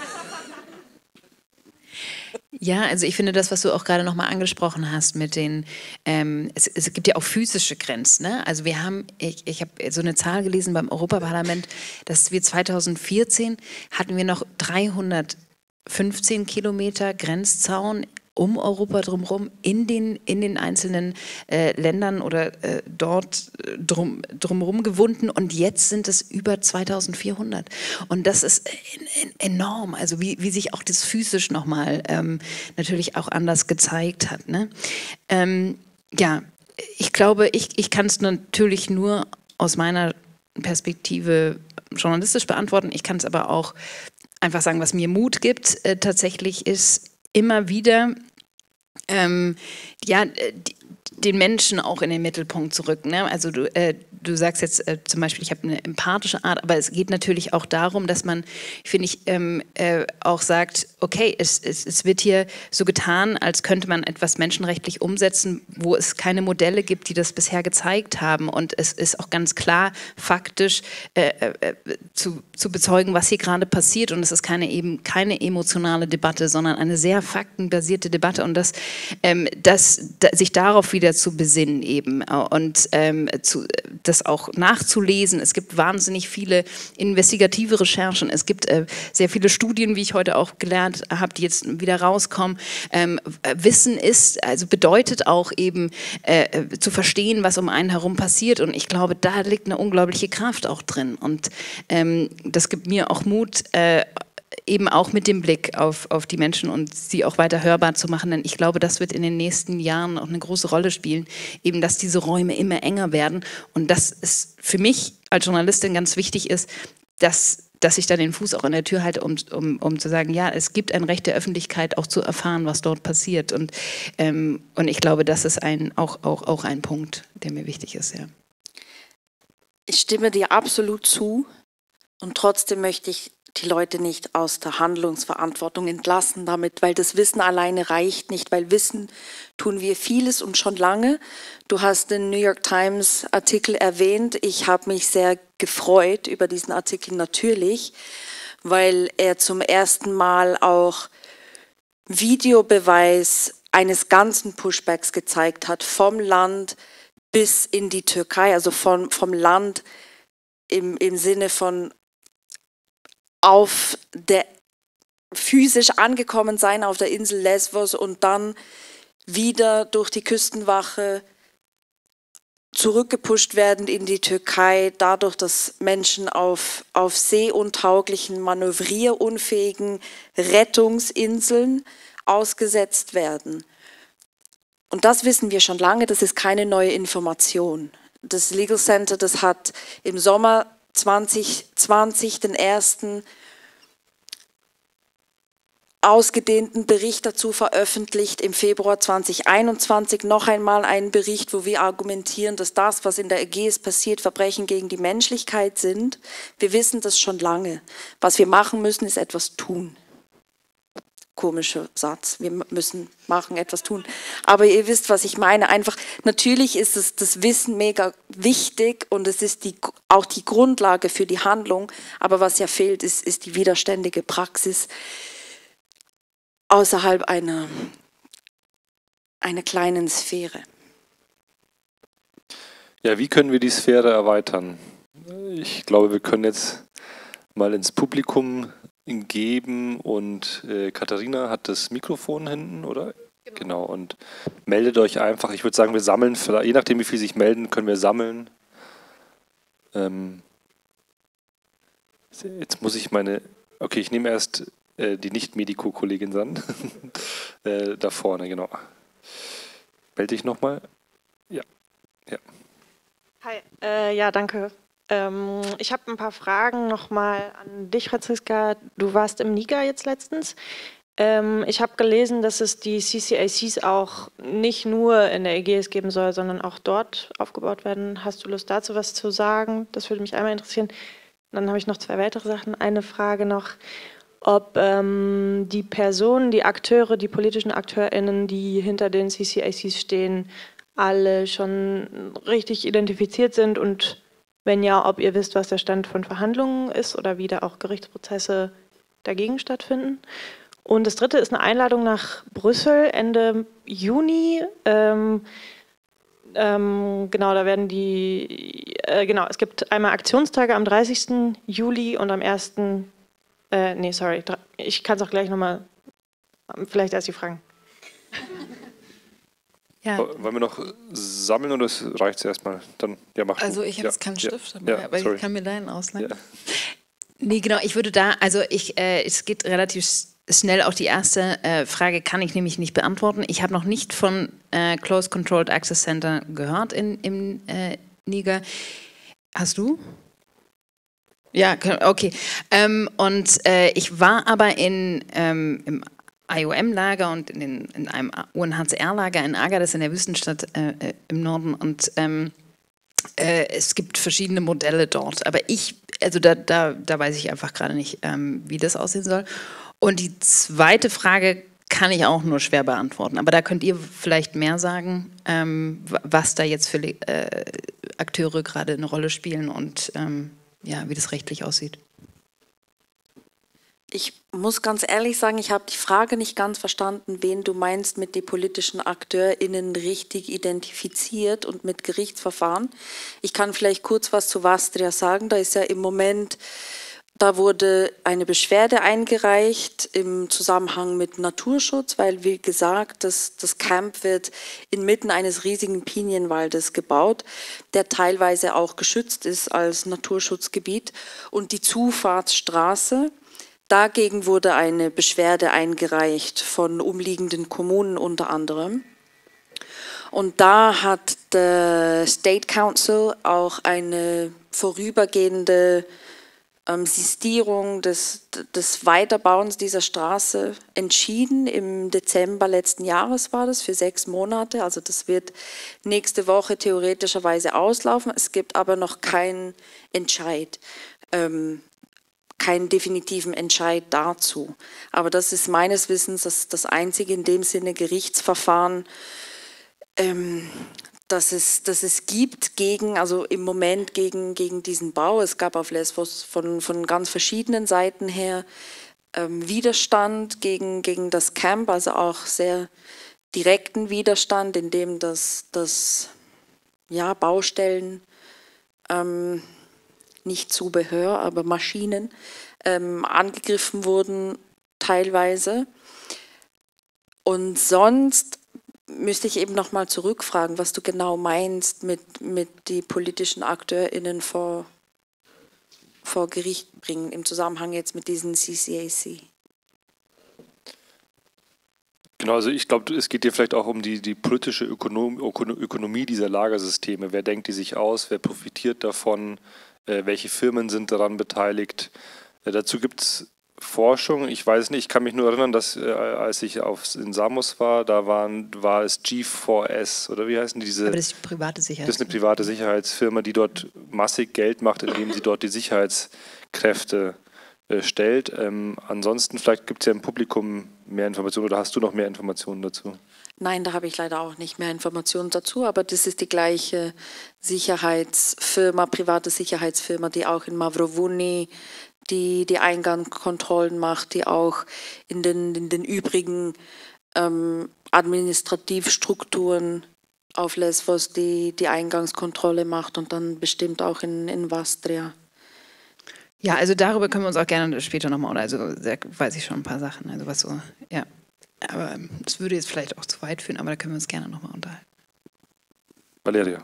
Ja, also ich finde das, was du auch gerade nochmal angesprochen hast mit den, es gibt ja auch physische Grenzen. Ne? Also ich habe so eine Zahl gelesen beim Europaparlament, dass wir 2014 hatten wir noch 315 Kilometer Grenzzaun um Europa drumherum in den einzelnen Ländern oder dort drumherum gewunden, und jetzt sind es über 2400. Und das ist enorm, also wie sich auch das physisch nochmal natürlich auch anders gezeigt hat. Ne? Ja, ich glaube, ich kann es natürlich nur aus meiner Perspektive journalistisch beantworten. Ich kann es aber auch einfach sagen, was mir Mut gibt, tatsächlich ist immer wieder den Menschen auch in den Mittelpunkt zu rücken. Ne? Also du sagst jetzt zum Beispiel, ich habe eine empathische Art, aber es geht natürlich auch darum, dass man, finde ich, auch sagt, okay, es wird hier so getan, als könnte man etwas menschenrechtlich umsetzen, wo es keine Modelle gibt, die das bisher gezeigt haben. Und es ist auch ganz klar faktisch zu bezeugen, was hier gerade passiert. Und es ist keine emotionale Debatte, sondern eine sehr faktenbasierte Debatte. Und sich darauf wieder zu besinnen eben und das auch nachzulesen. Es gibt wahnsinnig viele investigative Recherchen. Es gibt sehr viele Studien, wie ich heute auch gelernt habe, die jetzt wieder rauskommen. Wissen bedeutet auch eben zu verstehen, was um einen herum passiert. Und ich glaube, da liegt eine unglaubliche Kraft auch drin. Und das gibt mir auch Mut, eben auch mit dem Blick auf die Menschen und sie auch weiter hörbar zu machen. Denn ich glaube, das wird in den nächsten Jahren auch eine große Rolle spielen, eben dass diese Räume immer enger werden. Und das ist für mich als Journalistin ganz wichtig ist, dass ich da den Fuß auch in der Tür halte, um zu sagen, ja, es gibt ein Recht der Öffentlichkeit, auch zu erfahren, was dort passiert. Und ich glaube, das ist auch ein Punkt, der mir wichtig ist. Ja. Ich stimme dir absolut zu, und trotzdem möchte ich die Leute nicht aus der Handlungsverantwortung entlassen damit, weil das Wissen alleine reicht nicht, weil Wissen tun wir vieles und schon lange. Du hast den New York Times Artikel erwähnt. Ich habe mich sehr gefreut über diesen Artikel natürlich, weil er zum ersten Mal auch Videobeweis eines ganzen Pushbacks gezeigt hat, vom Land bis in die Türkei, also vom Land im Sinne von physisch angekommen sein auf der Insel Lesbos und dann wieder durch die Küstenwache zurückgepusht werden in die Türkei, dadurch, dass Menschen auf seeuntauglichen, manövrierunfähigen Rettungsinseln ausgesetzt werden. Und das wissen wir schon lange, das ist keine neue Information. Das Legal Center, das hat im Sommer 2020 den ersten ausgedehnten Bericht dazu veröffentlicht im Februar 2021, noch einmal einen Bericht, wo wir argumentieren, dass das, was in der Ägäis passiert, Verbrechen gegen die Menschlichkeit sind. Wir wissen das schon lange. Was wir machen müssen, ist etwas tun. Komischer Satz, wir müssen machen, etwas tun. Aber ihr wisst, was ich meine. Einfach, natürlich ist es das Wissen mega wichtig und es ist auch die Grundlage für die Handlung. Aber was ja fehlt, ist die widerständige Praxis außerhalb einer kleinen Sphäre. Ja, wie können wir die Sphäre erweitern? Ich glaube, wir können jetzt mal ins Publikum geben und Katharina hat das Mikrofon hinten, oder? Genau, und meldet euch einfach. Ich würde sagen, wir sammeln, je nachdem wie viele sich melden, können wir sammeln. Jetzt muss ich okay, ich nehme erst die Nicht-Mediko-Kollegin an. Da vorne, genau. Melde dich nochmal. Ja. Hi, ja, danke. Ich habe ein paar Fragen nochmal an dich, Franziska. Du warst im Niger jetzt letztens. Ich habe gelesen, dass es die CCACs auch nicht nur in der Ägäis geben soll, sondern auch dort aufgebaut werden. Hast du Lust dazu was zu sagen? Das würde mich einmal interessieren. Dann habe ich noch zwei weitere Sachen. Eine Frage noch, ob die Personen, die Akteure, die politischen AkteurInnen, die hinter den CCACs stehen, alle schon richtig identifiziert sind und wenn ja, ob ihr wisst, was der Stand von Verhandlungen ist oder wie da auch Gerichtsprozesse dagegen stattfinden. Und das dritte ist eine Einladung nach Brüssel Ende Juni. Genau, da werden genau, es gibt einmal Aktionstage am 30. Juli und am 1. Nee, sorry, ich kann es auch gleich nochmal, vielleicht erst die Fragen. Ja. Wollen wir noch sammeln oder reicht es erstmal? Dann, ja, mach Also du. ich habe jetzt keinen Stift dabei, aber sorry. ich kann mir deinen ausleihen. Ja. Nee, genau, ich würde da, also es geht relativ schnell, auch die erste Frage kann ich nämlich nicht beantworten. Ich habe noch nicht von Close Controlled Access Center gehört im Niger. Hast du? Ja, okay. Und ich war aber im IOM-Lager und in einem UNHCR-Lager in Agadir, in der Wüstenstadt im Norden. Und es gibt verschiedene Modelle dort. Aber da weiß ich einfach gerade nicht, wie das aussehen soll. Und die zweite Frage kann ich auch nur schwer beantworten. Aber da könnt ihr vielleicht mehr sagen, was da jetzt für Akteure gerade eine Rolle spielen und wie das rechtlich aussieht. Ich muss ganz ehrlich sagen, ich habe die Frage nicht ganz verstanden, wen du meinst mit den politischen AkteurInnen richtig identifiziert und mit Gerichtsverfahren. Ich kann vielleicht kurz was zu Vastria sagen. Da ist ja im Moment, da wurde eine Beschwerde eingereicht im Zusammenhang mit Naturschutz, weil, wie gesagt, das Camp wird inmitten eines riesigen Pinienwaldes gebaut, der teilweise auch geschützt ist als Naturschutzgebiet. Und die Zufahrtsstraße, dagegen wurde eine Beschwerde eingereicht von umliegenden Kommunen unter anderem. Und da hat der State Council auch eine vorübergehende Sistierung des Weiterbauens dieser Straße entschieden. Im Dezember letzten Jahres war das, für 6 Monate. Also das wird nächste Woche theoretischerweise auslaufen. Es gibt aber noch keinen Entscheid. Keinen definitiven Entscheid dazu. Aber das ist meines Wissens das einzige in dem Sinne Gerichtsverfahren, das es gibt also im Moment gegen diesen Bau. Es gab auf Lesbos von ganz verschiedenen Seiten her Widerstand gegen das Camp, also auch sehr direkten Widerstand, in dem das Baustellen nicht Zubehör, aber Maschinen angegriffen wurden teilweise. Und sonst müsste ich eben noch mal zurückfragen, was du genau meinst mit die politischen AkteurInnen vor Gericht bringen, im Zusammenhang jetzt mit diesen CCAC. Genau, also ich glaube, es geht dir vielleicht auch um die politische Ökonomie dieser Lagersysteme. Wer denkt die sich aus? Wer profitiert davon? Welche Firmen sind daran beteiligt? Dazu gibt es Forschung, ich weiß nicht, ich kann mich nur erinnern, dass als ich in Samos war, da war es G4S, oder wie heißen diese? Aber das ist die private Sicherheitsfirma. Das ist eine private Sicherheitsfirma, die dort massig Geld macht, indem sie dort die Sicherheitskräfte stellt. Ansonsten, vielleicht gibt es ja im Publikum mehr Informationen, oder hast du noch mehr Informationen dazu? Nein, da habe ich leider auch nicht mehr Informationen dazu, aber das ist die gleiche Sicherheitsfirma, private Sicherheitsfirma, die auch in Mavrovuni die Eingangskontrollen macht, die auch in den übrigen Administrativstrukturen auf Lesbos die Eingangskontrolle macht und dann bestimmt auch in Vastria. Ja, also darüber können wir uns auch gerne später nochmal, also da weiß ich schon ein paar Sachen, also was so, ja. Aber das würde jetzt vielleicht auch zu weit führen, aber da können wir uns gerne nochmal unterhalten. Valeria.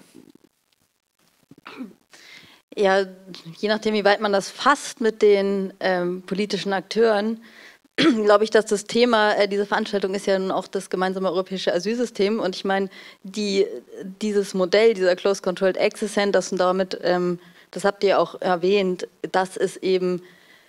Ja, je nachdem, wie weit man das fasst mit den politischen Akteuren, glaube ich, dass das Thema dieser Veranstaltung ist ja nun auch das gemeinsame europäische Asylsystem. Und ich meine, dieses Modell, dieser Close Controlled Access Centers und damit, das habt ihr auch erwähnt, das ist eben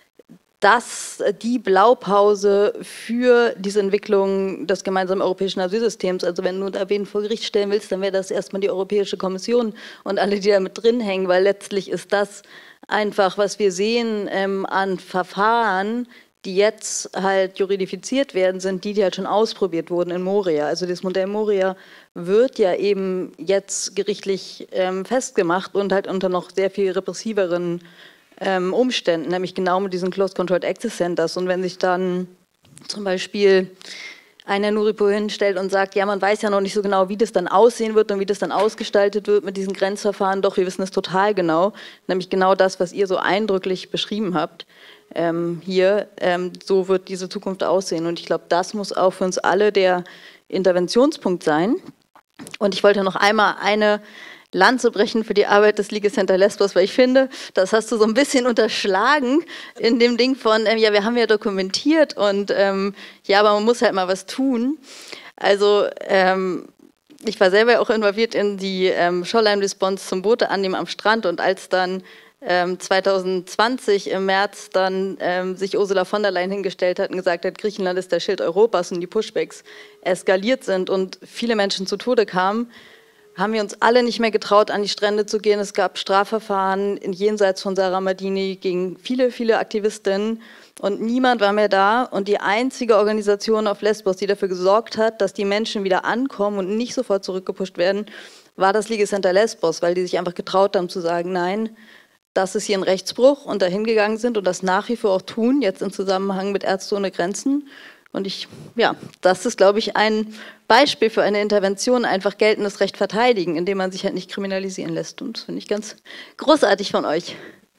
die Blaupause für diese Entwicklung des gemeinsamen europäischen Asylsystems. Also wenn du da wen vor Gericht stellen willst, dann wäre das erstmal die Europäische Kommission und alle, die da mit drin hängen, weil letztlich ist das einfach, was wir sehen an Verfahren, die jetzt halt juridifiziert werden, sind die halt schon ausprobiert wurden in Moria. Also das Modell Moria wird ja eben jetzt gerichtlich festgemacht und halt unter noch sehr viel repressiveren Umständen, nämlich genau mit diesen Close Controlled Access Centers. Und wenn sich dann zum Beispiel einer Nuripo hinstellt und sagt, ja, man weiß ja noch nicht so genau, wie das dann aussehen wird und wie das dann ausgestaltet wird mit diesen Grenzverfahren, doch, wir wissen es total genau, nämlich genau das, was ihr so eindrücklich beschrieben habt, hier, so wird diese Zukunft aussehen. Und ich glaube, das muss auch für uns alle der Interventionspunkt sein. Und ich wollte noch einmal eine Lanze brechen für die Arbeit des Legal Center Lesbos, weil ich finde, das hast du so ein bisschen unterschlagen in dem Ding von, ja, wir haben ja dokumentiert und ja, aber man muss halt mal was tun. Also ich war selber auch involviert in die Shoreline Response zum Boote annehmen am Strand und als dann 2020 im März dann sich Ursula von der Leyen hingestellt hat und gesagt hat, Griechenland ist der Schild Europas und die Pushbacks eskaliert sind und viele Menschen zu Tode kamen, haben wir uns alle nicht mehr getraut, an die Strände zu gehen. Es gab Strafverfahren jenseits von Sarah Madini gegen viele, viele Aktivistinnen und niemand war mehr da. Und die einzige Organisation auf Lesbos, die dafür gesorgt hat, dass die Menschen wieder ankommen und nicht sofort zurückgepusht werden, war das Legal Center Lesbos, weil die sich einfach getraut haben zu sagen, nein, das ist hier ein Rechtsbruch und dahin gegangen sind und das nach wie vor auch tun, jetzt im Zusammenhang mit Ärzte ohne Grenzen. Und ja, das ist, glaube ich, ein Beispiel für eine Intervention, einfach geltendes Recht verteidigen, indem man sich halt nicht kriminalisieren lässt. Und das finde ich ganz großartig von euch.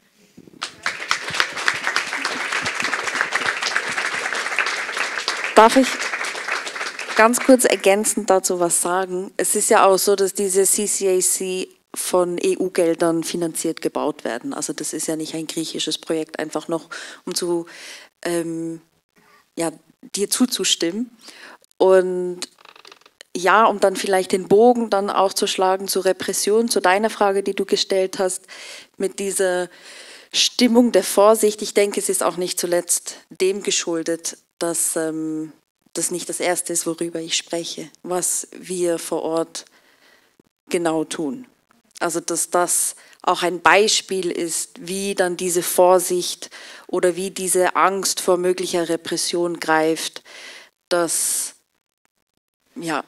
Darf ich ganz kurz ergänzend dazu was sagen? Es ist ja auch so, dass diese CCAC von EU-Geldern finanziert gebaut werden. Also das ist ja nicht ein griechisches Projekt, einfach noch um zu ja, dir zuzustimmen. Und ja, um dann vielleicht den Bogen dann auch zu schlagen zur Repression, zu deiner Frage, die du gestellt hast, mit dieser Stimmung der Vorsicht. Ich denke, es ist auch nicht zuletzt dem geschuldet, dass das nicht das Erste ist, worüber ich spreche, was wir vor Ort genau tun. Also dass das auch ein Beispiel ist, wie dann diese Vorsicht oder wie diese Angst vor möglicher Repression greift, dass ja,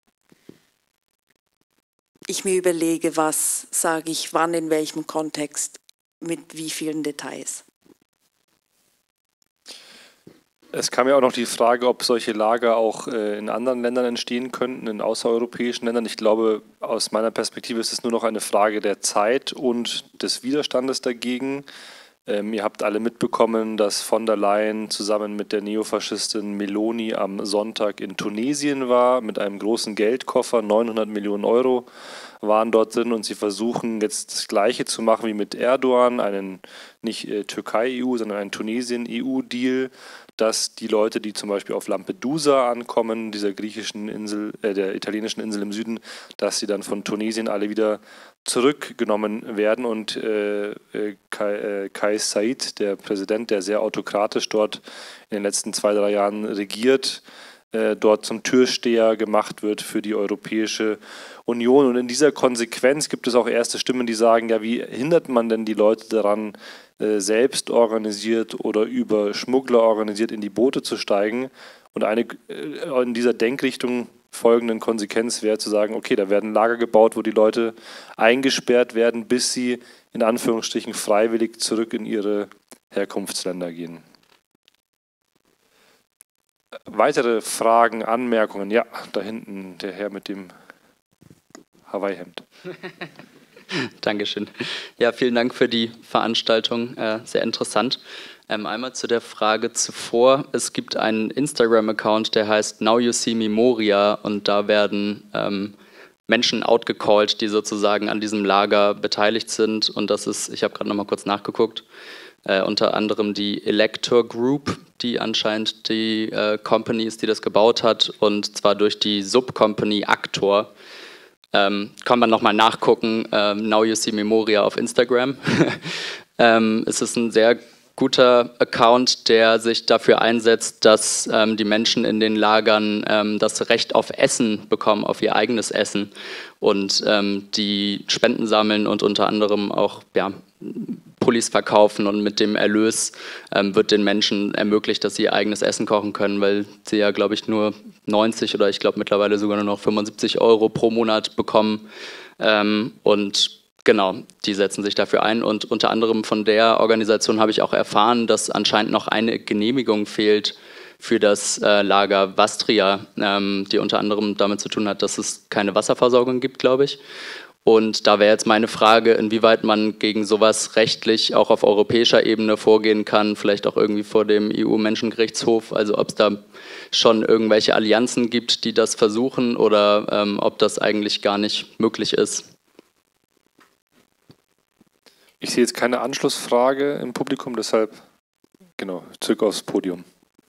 ich mir überlege, was sage ich, wann, in welchem Kontext, mit wie vielen Details. Es kam ja auch noch die Frage, ob solche Lager auch in anderen Ländern entstehen könnten, in außereuropäischen Ländern. Ich glaube, aus meiner Perspektive ist es nur noch eine Frage der Zeit und des Widerstandes dagegen. Ihr habt alle mitbekommen, dass von der Leyen zusammen mit der Neofaschistin Meloni am Sonntag in Tunesien war, mit einem großen Geldkoffer, 900 Millionen Euro waren dort drin und sie versuchen jetzt das Gleiche zu machen wie mit Erdogan, einen nicht Türkei-EU, sondern einen Tunesien-EU-Deal, dass die Leute, die zum Beispiel auf Lampedusa ankommen, dieser griechischen Insel, der italienischen Insel im Süden, dass sie dann von Tunesien alle wieder zurückgenommen werden und Kais Saied, der Präsident, der sehr autokratisch dort in den letzten 2-3 Jahren regiert, dort zum Türsteher gemacht wird für die Europäische Union. Und in dieser Konsequenz gibt es auch erste Stimmen, die sagen, ja, wie hindert man denn die Leute daran, selbst organisiert oder über Schmuggler organisiert in die Boote zu steigen? Und eine in dieser Denkrichtung folgenden Konsequenz wäre zu sagen, okay, da werden Lager gebaut, wo die Leute eingesperrt werden, bis sie in Anführungsstrichen freiwillig zurück in ihre Herkunftsländer gehen. Weitere Fragen, Anmerkungen? Ja, da hinten der Herr mit dem Hawaii-Hemd. Dankeschön. Ja, vielen Dank für die Veranstaltung, sehr interessant. Einmal zu der Frage zuvor, es gibt einen Instagram-Account, der heißt Now You See Me Moria und da werden Menschen outgecallt, die sozusagen an diesem Lager beteiligt sind und das ist, ich habe gerade noch mal kurz nachgeguckt, unter anderem die Elector Group, die anscheinend die Company ist, die das gebaut hat und zwar durch die Subcompany Actor. Kann man nochmal nachgucken, Now You See Memoria auf Instagram. Es ist ein sehr guter Account, der sich dafür einsetzt, dass die Menschen in den Lagern das Recht auf Essen bekommen, auf ihr eigenes Essen und die Spenden sammeln und unter anderem auch Pullis verkaufen und mit dem Erlös wird den Menschen ermöglicht, dass sie ihr eigenes Essen kochen können, weil sie ja, glaube ich, nur 90 oder ich glaube mittlerweile sogar nur noch 75 € pro Monat bekommen und genau, die setzen sich dafür ein und unter anderem von der Organisation habe ich auch erfahren, dass anscheinend noch eine Genehmigung fehlt für das Lager Vastria, die unter anderem damit zu tun hat, dass es keine Wasserversorgung gibt, glaube ich. Und da wäre jetzt meine Frage, inwieweit man gegen sowas rechtlich auch auf europäischer Ebene vorgehen kann, vielleicht auch irgendwie vor dem EU-Menschengerichtshof, also ob es da schon irgendwelche Allianzen gibt, die das versuchen oder ob das eigentlich gar nicht möglich ist. Ich sehe jetzt keine Anschlussfrage im Publikum, deshalb genau, zurück aufs Podium.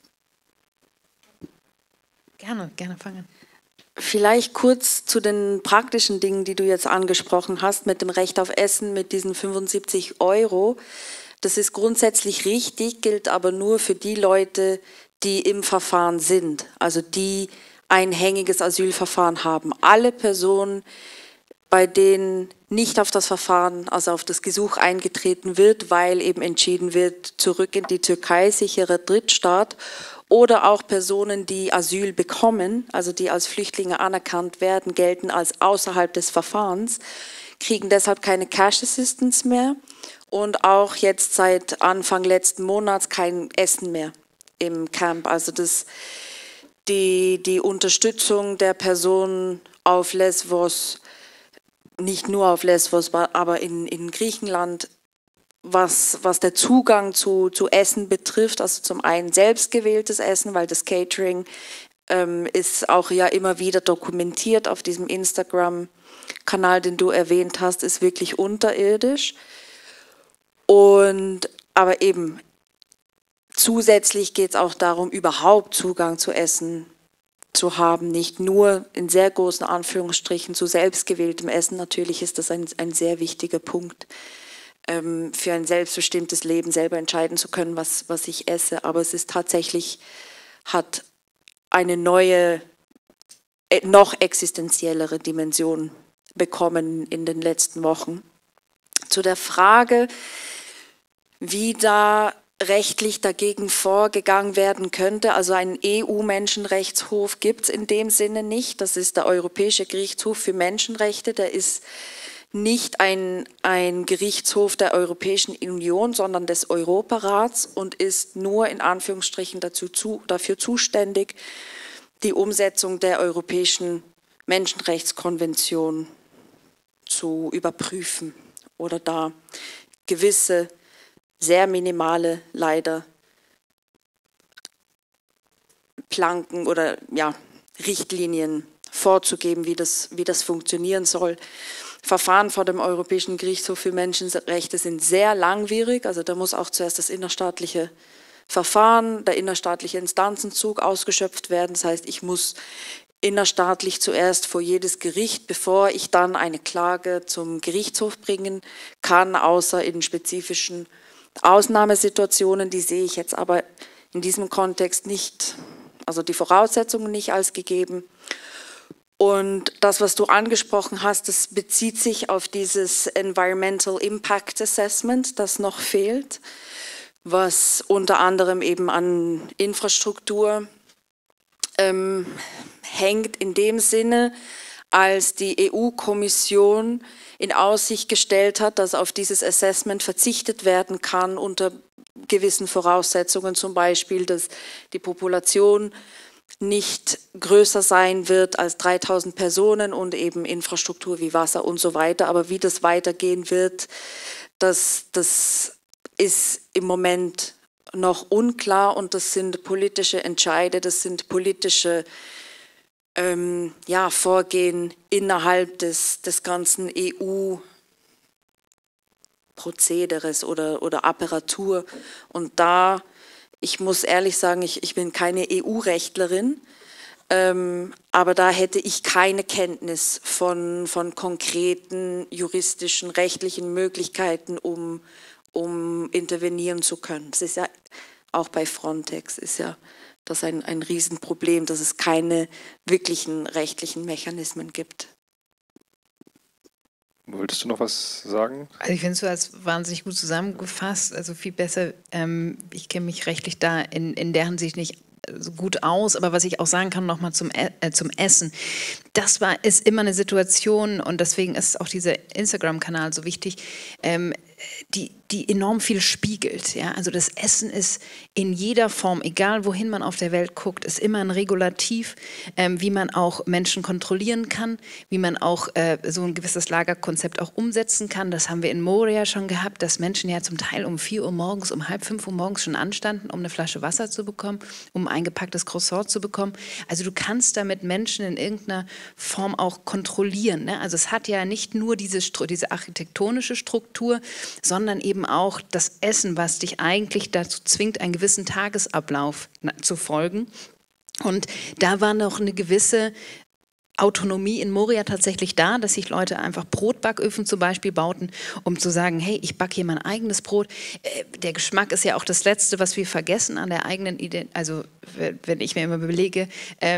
Gerne fangen. Vielleicht kurz zu den praktischen Dingen, die du jetzt angesprochen hast, mit dem Recht auf Essen, mit diesen 75 €. Das ist grundsätzlich richtig, gilt aber nur für die Leute, die im Verfahren sind, also die ein hängige Asylverfahren haben. Alle Personen, bei denen nicht auf das Verfahren, also auf das Gesuch eingetreten wird, weil eben entschieden wird, zurück in die Türkei, sicherer Drittstaat, oder auch Personen, die Asyl bekommen, also die als Flüchtlinge anerkannt werden, gelten als außerhalb des Verfahrens, kriegen deshalb keine Cash Assistance mehr und auch jetzt seit Anfang letzten Monats kein Essen mehr im Camp. Also die Unterstützung der Personen auf Lesbos, nicht nur auf Lesbos, aber in Griechenland, was der Zugang zu Essen betrifft, also zum einen selbstgewähltes Essen, weil das Catering ist auch ja immer wieder dokumentiert auf diesem Instagram-Kanal, den du erwähnt hast, ist wirklich unterirdisch. Aber eben zusätzlich geht es auch darum, überhaupt Zugang zu Essen zu haben, nicht nur in sehr großen Anführungsstrichen zu selbstgewähltem Essen. Natürlich ist das ein sehr wichtiger Punkt, für ein selbstbestimmtes Leben selber entscheiden zu können, was ich esse. Aber es ist tatsächlich, hat eine neue, noch existenziellere Dimension bekommen in den letzten Wochen. Zu der Frage, wie da rechtlich dagegen vorgegangen werden könnte. Also einen EU-Menschenrechtshof gibt es in dem Sinne nicht. Das ist der Europäische Gerichtshof für Menschenrechte. Der ist nicht ein Gerichtshof der Europäischen Union, sondern des Europarats und ist nur in Anführungsstrichen dafür zuständig, die Umsetzung der Europäischen Menschenrechtskonvention zu überprüfen oder da gewisse, sehr minimale, leider Planken oder ja, Richtlinien vorzugeben, wie das funktionieren soll. Verfahren vor dem Europäischen Gerichtshof für Menschenrechte sind sehr langwierig, also da muss auch zuerst das innerstaatliche Verfahren, der innerstaatliche Instanzenzug ausgeschöpft werden. Das heißt, ich muss innerstaatlich zuerst vor jedes Gericht, bevor ich dann eine Klage zum Gerichtshof bringen kann, außer in spezifischen Ausnahmesituationen. Die sehe ich jetzt aber in diesem Kontext nicht, also die Voraussetzungen nicht als gegeben. Und das, was du angesprochen hast, das bezieht sich auf dieses Environmental Impact Assessment, das noch fehlt, was unter anderem eben an Infrastruktur hängt in dem Sinne, als die EU-Kommission in Aussicht gestellt hat, dass auf dieses Assessment verzichtet werden kann unter gewissen Voraussetzungen, zum Beispiel, dass die Population nicht größer sein wird als 3000 Personen und eben Infrastruktur wie Wasser und so weiter. Aber wie das weitergehen wird, das ist im Moment noch unklar und das sind politische Entscheide, das sind politische Vorgehen innerhalb des ganzen EU-Prozederes oder Apparatur. Und da, ich muss ehrlich sagen, ich bin keine EU-Rechtlerin, aber da hätte ich keine Kenntnis von konkreten juristischen, rechtlichen Möglichkeiten, um intervenieren zu können. Das ist ja auch bei Frontex, ist ja das ein Riesenproblem, dass es keine wirklichen rechtlichen Mechanismen gibt. Wolltest du noch was sagen? Also ich finde es so als wahnsinnig gut zusammengefasst, also viel besser, ich kenne mich rechtlich da in der Hinsicht nicht so gut aus, aber was ich auch sagen kann, nochmal zum Essen, ist immer eine Situation und deswegen ist auch dieser Instagram-Kanal so wichtig, die enorm viel spiegelt. Ja? Also das Essen ist in jeder Form, egal wohin man auf der Welt guckt, ist immer ein Regulativ, wie man auch Menschen kontrollieren kann, wie man auch so ein gewisses Lagerkonzept auch umsetzen kann. Das haben wir in Moria schon gehabt, dass Menschen ja zum Teil um 4 Uhr morgens, um 4:30 Uhr morgens schon anstanden, um eine Flasche Wasser zu bekommen, um ein eingepacktes Croissant zu bekommen. Also du kannst damit Menschen in irgendeiner Form auch kontrollieren. Ne? Also es hat ja nicht nur diese architektonische Struktur, sondern eben auch das Essen, was dich eigentlich dazu zwingt, einen gewissen Tagesablauf zu folgen. Und da war noch eine gewisse Autonomie in Moria tatsächlich da, dass sich Leute einfach Brotbacköfen zum Beispiel bauten, um zu sagen, hey, ich backe hier mein eigenes Brot. Der Geschmack ist ja auch das Letzte, was wir vergessen an der eigenen Identität. Also wenn ich mir immer überlege,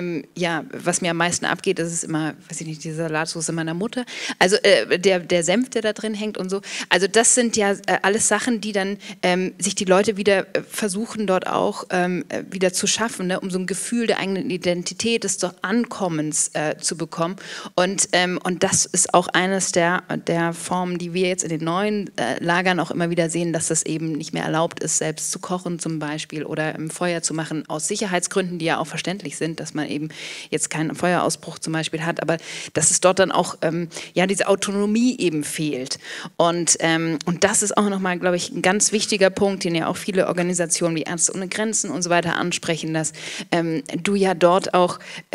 was mir am meisten abgeht, das ist immer, weiß ich nicht, die Salatsauce meiner Mutter. Also der Senf, der da drin hängt und so. Also das sind ja alles Sachen, die dann sich die Leute wieder versuchen, dort auch wieder zu schaffen, ne, um so ein Gefühl der eigenen Identität, des Ankommens zu bekommen. Und das ist auch eines der Formen, die wir jetzt in den neuen Lagern auch immer wieder sehen, dass das eben nicht mehr erlaubt ist, selbst zu kochen zum Beispiel oder im Feuer zu machen, aus Sicherheitsgründen, die ja auch verständlich sind, dass man eben jetzt keinen Feuerausbruch zum Beispiel hat, aber dass es dort dann auch diese Autonomie eben fehlt. Und das ist auch nochmal, glaube ich, ein ganz wichtiger Punkt, den ja auch viele Organisationen wie Ärzte ohne Grenzen und so weiter ansprechen, dass du ja dort auch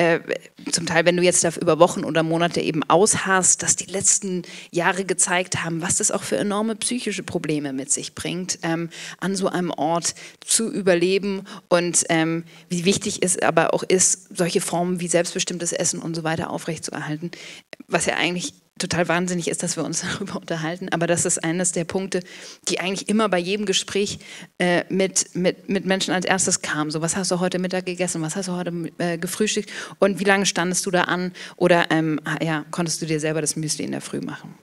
zum Teil, wenn du jetzt da über Wochen oder Monate eben ausharrst, dass die letzten Jahre gezeigt haben, was das auch für enorme psychische Probleme mit sich bringt, an so einem Ort zu überleben und wie wichtig es aber auch ist, solche Formen wie selbstbestimmtes Essen und so weiter aufrechtzuerhalten, was ja eigentlich total wahnsinnig ist, dass wir uns darüber unterhalten, aber das ist eines der Punkte, die eigentlich immer bei jedem Gespräch mit Menschen als erstes kam. So, was hast du heute Mittag gegessen, was hast du heute gefrühstückt und wie lange standest du da an oder konntest du dir selber das Müsli in der Früh machen?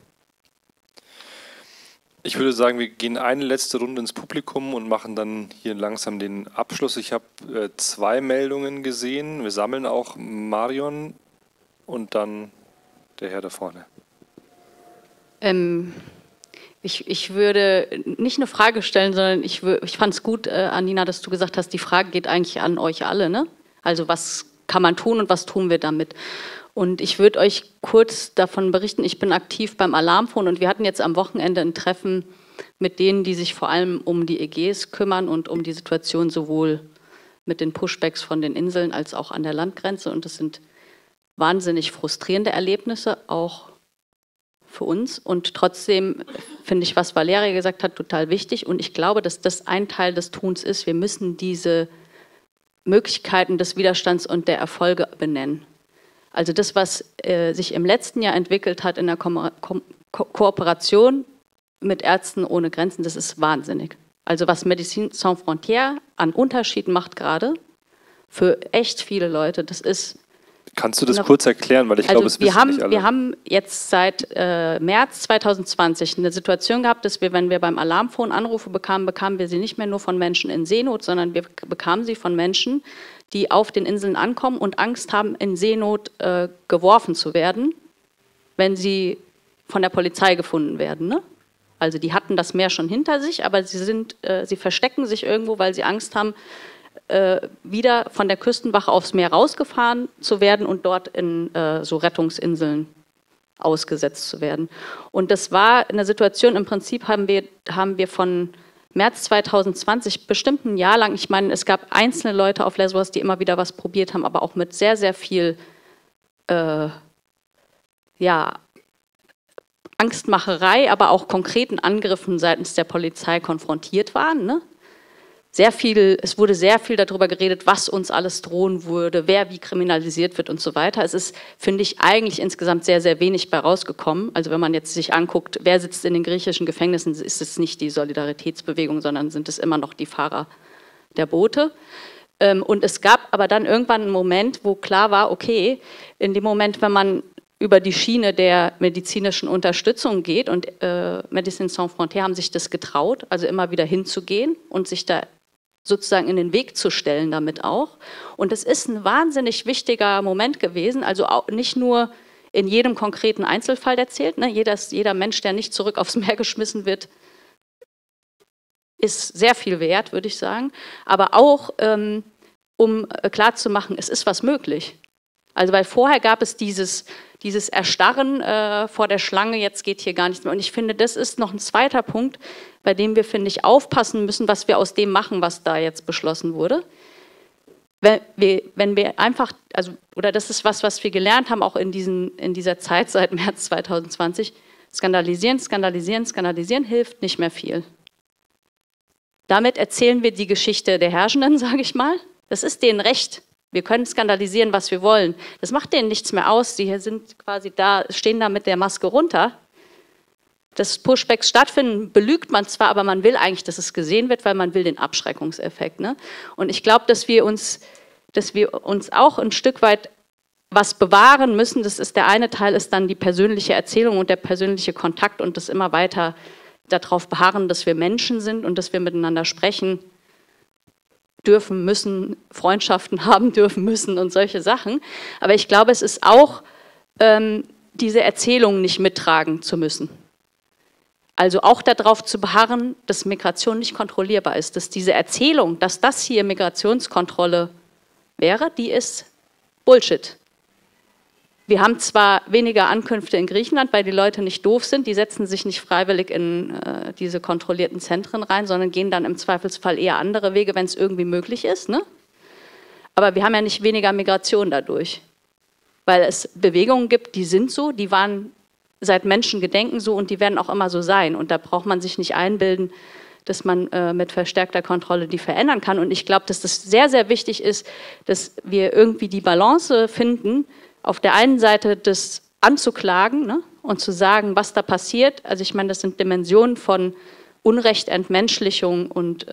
Ich würde sagen, wir gehen eine letzte Runde ins Publikum und machen dann hier langsam den Abschluss. Ich habe 2 Meldungen gesehen. Wir sammeln auch Marion und dann der Herr da vorne. Ich würde nicht eine Frage stellen, sondern ich fand es gut, Anina, dass du gesagt hast, die Frage geht eigentlich an euch alle, ne? Also was kann man tun und was tun wir damit? Und ich würde euch kurz davon berichten, ich bin aktiv beim Alarmphone und wir hatten jetzt am Wochenende ein Treffen mit denen, die sich vor allem um die Ägäis kümmern und um die Situation sowohl mit den Pushbacks von den Inseln als auch an der Landgrenze. Und das sind wahnsinnig frustrierende Erlebnisse, auch für uns. Und trotzdem finde ich, was Valeria gesagt hat, total wichtig. Und ich glaube, dass das ein Teil des Tuns ist. Wir müssen diese Möglichkeiten des Widerstands und der Erfolge benennen. Also das, was sich im letzten Jahr entwickelt hat in der Kooperation mit Ärzten ohne Grenzen, das ist wahnsinnig. Also was Médecins Sans Frontières an Unterschied macht gerade für echt viele Leute, das ist... Kannst du das kurz erklären, weil ich glaube, es wissen nicht alle. Wir haben jetzt seit März 2020 eine Situation gehabt, dass wir, wenn wir beim Alarmphone Anrufe bekamen, bekamen wir sie nicht mehr nur von Menschen in Seenot, sondern wir bekamen sie von Menschen, die auf den Inseln ankommen und Angst haben, in Seenot geworfen zu werden, wenn sie von der Polizei gefunden werden. Ne? Also die hatten das Meer schon hinter sich, aber sie verstecken sich irgendwo, weil sie Angst haben, wieder von der Küstenwache aufs Meer rausgefahren zu werden und dort in so Rettungsinseln ausgesetzt zu werden. Und das war eine Situation, im Prinzip haben wir von März 2020 bestimmt ein Jahr lang, ich meine, es gab einzelne Leute auf Lesbos, die immer wieder was probiert haben, aber auch mit sehr, sehr viel Angstmacherei, aber auch konkreten Angriffen seitens der Polizei konfrontiert waren, ne? Es wurde sehr viel darüber geredet, was uns alles drohen würde, wer wie kriminalisiert wird und so weiter. Es ist, finde ich, eigentlich insgesamt sehr, sehr wenig bei rausgekommen. Also wenn man jetzt sich anguckt, wer sitzt in den griechischen Gefängnissen, ist es nicht die Solidaritätsbewegung, sondern sind es immer noch die Fahrer der Boote. Und es gab aber dann irgendwann einen Moment, wo klar war, okay, in dem Moment, wenn man über die Schiene der medizinischen Unterstützung geht und Médecins Sans Frontières haben sich das getraut, also immer wieder hinzugehen und sich da sozusagen in den Weg zu stellen damit auch. Und es ist ein wahnsinnig wichtiger Moment gewesen, also auch nicht nur in jedem konkreten Einzelfall erzählt, ne? Jeder Mensch, der nicht zurück aufs Meer geschmissen wird, ist sehr viel wert, würde ich sagen, aber auch, um klarzumachen, es ist was möglich. Also weil vorher gab es dieses Erstarren vor der Schlange, jetzt geht hier gar nichts mehr. Und ich finde, das ist noch ein zweiter Punkt, bei dem wir, finde ich, aufpassen müssen, was wir aus dem machen, was da jetzt beschlossen wurde. Wenn wir einfach, oder das ist was wir gelernt haben, auch in dieser Zeit seit März 2020, skandalisieren hilft nicht mehr viel. Damit erzählen wir die Geschichte der Herrschenden, sage ich mal. Das ist denen recht. Wir können skandalisieren, was wir wollen. Das macht denen nichts mehr aus. Sie sind quasi da, stehen da mit der Maske runter. Das Pushbacks stattfinden, belügt man zwar, aber man will eigentlich, dass es gesehen wird, weil man will den Abschreckungseffekt. Ne? Und ich glaube, dass wir uns auch ein Stück weit was bewahren müssen. Das ist der eine Teil, ist dann die persönliche Erzählung und der persönliche Kontakt und das immer weiter darauf beharren, dass wir Menschen sind und dass wir miteinander sprechen dürfen müssen, Freundschaften haben dürfen müssen und solche Sachen. Aber ich glaube, es ist auch, diese Erzählung nicht mittragen zu müssen. Also auch darauf zu beharren, dass Migration nicht kontrollierbar ist, dass diese Erzählung, dass das hier Migrationskontrolle wäre, die ist Bullshit. Wir haben zwar weniger Ankünfte in Griechenland, weil die Leute nicht doof sind, die setzen sich nicht freiwillig in diese kontrollierten Zentren rein, sondern gehen dann im Zweifelsfall eher andere Wege, wenn es irgendwie möglich ist. Ne? Aber wir haben ja nicht weniger Migration dadurch, weil es Bewegungen gibt, die sind so, die waren seit Menschengedenken so und die werden auch immer so sein. Und da braucht man sich nicht einbilden, dass man mit verstärkter Kontrolle die verändern kann. Und ich glaube, dass das sehr, sehr wichtig ist, dass wir irgendwie die Balance finden, auf der einen Seite das anzuklagen, ne, und zu sagen, was da passiert. Also ich meine, das sind Dimensionen von Unrecht, Entmenschlichung und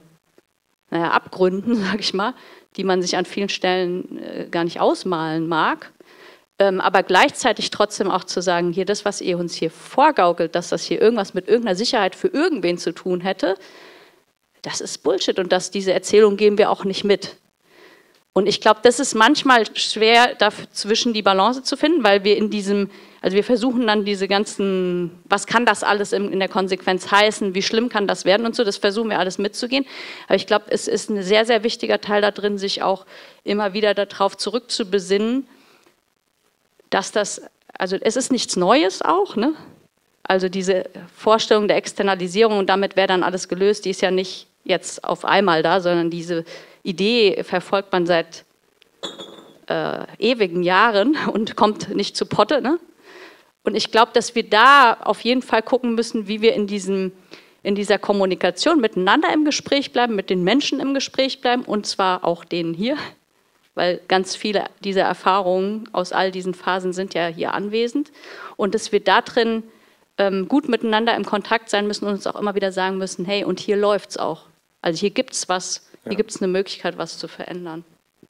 Abgründen, sage ich mal, die man sich an vielen Stellen gar nicht ausmalen mag. Aber gleichzeitig trotzdem auch zu sagen, hier das, was ihr uns hier vorgaukelt, dass das hier irgendwas mit irgendeiner Sicherheit für irgendwen zu tun hätte, das ist Bullshit und diese Erzählung geben wir auch nicht mit. Und ich glaube, das ist manchmal schwer, dazwischen die Balance zu finden, weil wir wir versuchen dann diese ganzen, was kann das alles in der Konsequenz heißen, wie schlimm kann das werden und so, das versuchen wir alles mitzugehen. Aber ich glaube, es ist ein sehr, sehr wichtiger Teil da drin, sich auch immer wieder darauf zurückzubesinnen, dass also es ist nichts Neues auch, ne? Also diese Vorstellung der Externalisierung und damit wäre dann alles gelöst, die ist ja nicht jetzt auf einmal da, sondern diese Idee verfolgt man seit ewigen Jahren und kommt nicht zu Potte, ne? Und ich glaube, dass wir da auf jeden Fall gucken müssen, wie wir in dieser Kommunikation miteinander im Gespräch bleiben, mit den Menschen im Gespräch bleiben und zwar auch denen hier, weil ganz viele dieser Erfahrungen aus all diesen Phasen sind ja hier anwesend und dass wir da drin gut miteinander im Kontakt sein müssen und uns auch immer wieder sagen müssen, hey, und hier läuft es auch. Also hier gibt es was, hier gibt es eine Möglichkeit, was zu verändern.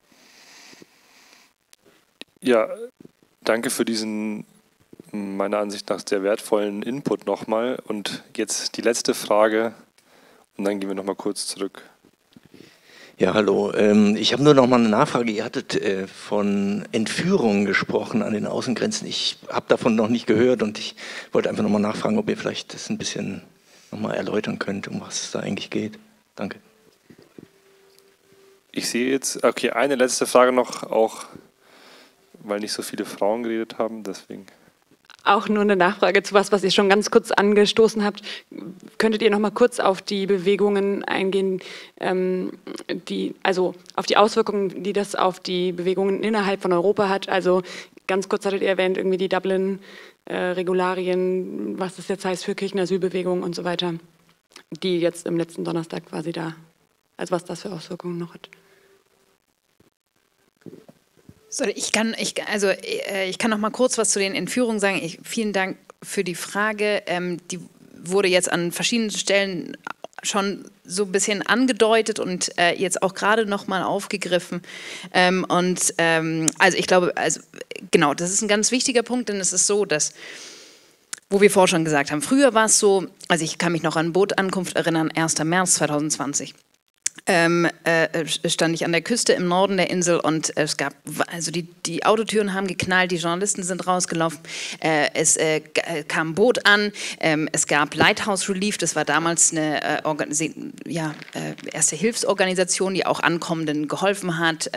Ja, danke für diesen meiner Ansicht nach sehr wertvollen Input nochmal. Und jetzt die letzte Frage und dann gehen wir nochmal kurz zurück. Ja, hallo. Ich habe nur noch mal eine Nachfrage. Ihr hattet von Entführungen gesprochen an den Außengrenzen. Ich habe davon noch nicht gehört und ich wollte einfach noch mal nachfragen, ob ihr vielleicht das ein bisschen noch mal erläutern könnt, um was es da eigentlich geht. Danke. Ich sehe jetzt, okay, eine letzte Frage noch, auch weil nicht so viele Frauen geredet haben, deswegen. Auch nur eine Nachfrage zu was ihr schon ganz kurz angestoßen habt. Könntet ihr noch mal kurz auf die Bewegungen eingehen, also auf die Auswirkungen, die das auf die Bewegungen innerhalb von Europa hat? Also ganz kurz hattet ihr erwähnt, irgendwie die Dublin-Regularien, was das jetzt heißt für Kirchenasylbewegungen und so weiter, die jetzt im letzten Donnerstag quasi da, also was das für Auswirkungen noch hat. Ich kann noch mal kurz was zu den Entführungen sagen. Vielen Dank für die Frage. Die wurde jetzt an verschiedenen Stellen schon so ein bisschen angedeutet und jetzt auch gerade noch mal aufgegriffen. Also ich glaube, genau, das ist ein ganz wichtiger Punkt, denn es ist so, dass, wo wir vorher schon gesagt haben, früher war es so, also ich kann mich noch an Bootankunft erinnern, 1. März 2020. Stand ich an der Küste im Norden der Insel und es gab, also die Autotüren haben geknallt, die Journalisten sind rausgelaufen, es kam ein Boot an, es gab Lighthouse Relief, das war damals eine Erste-Hilfsorganisation, die auch Ankommenden geholfen hat,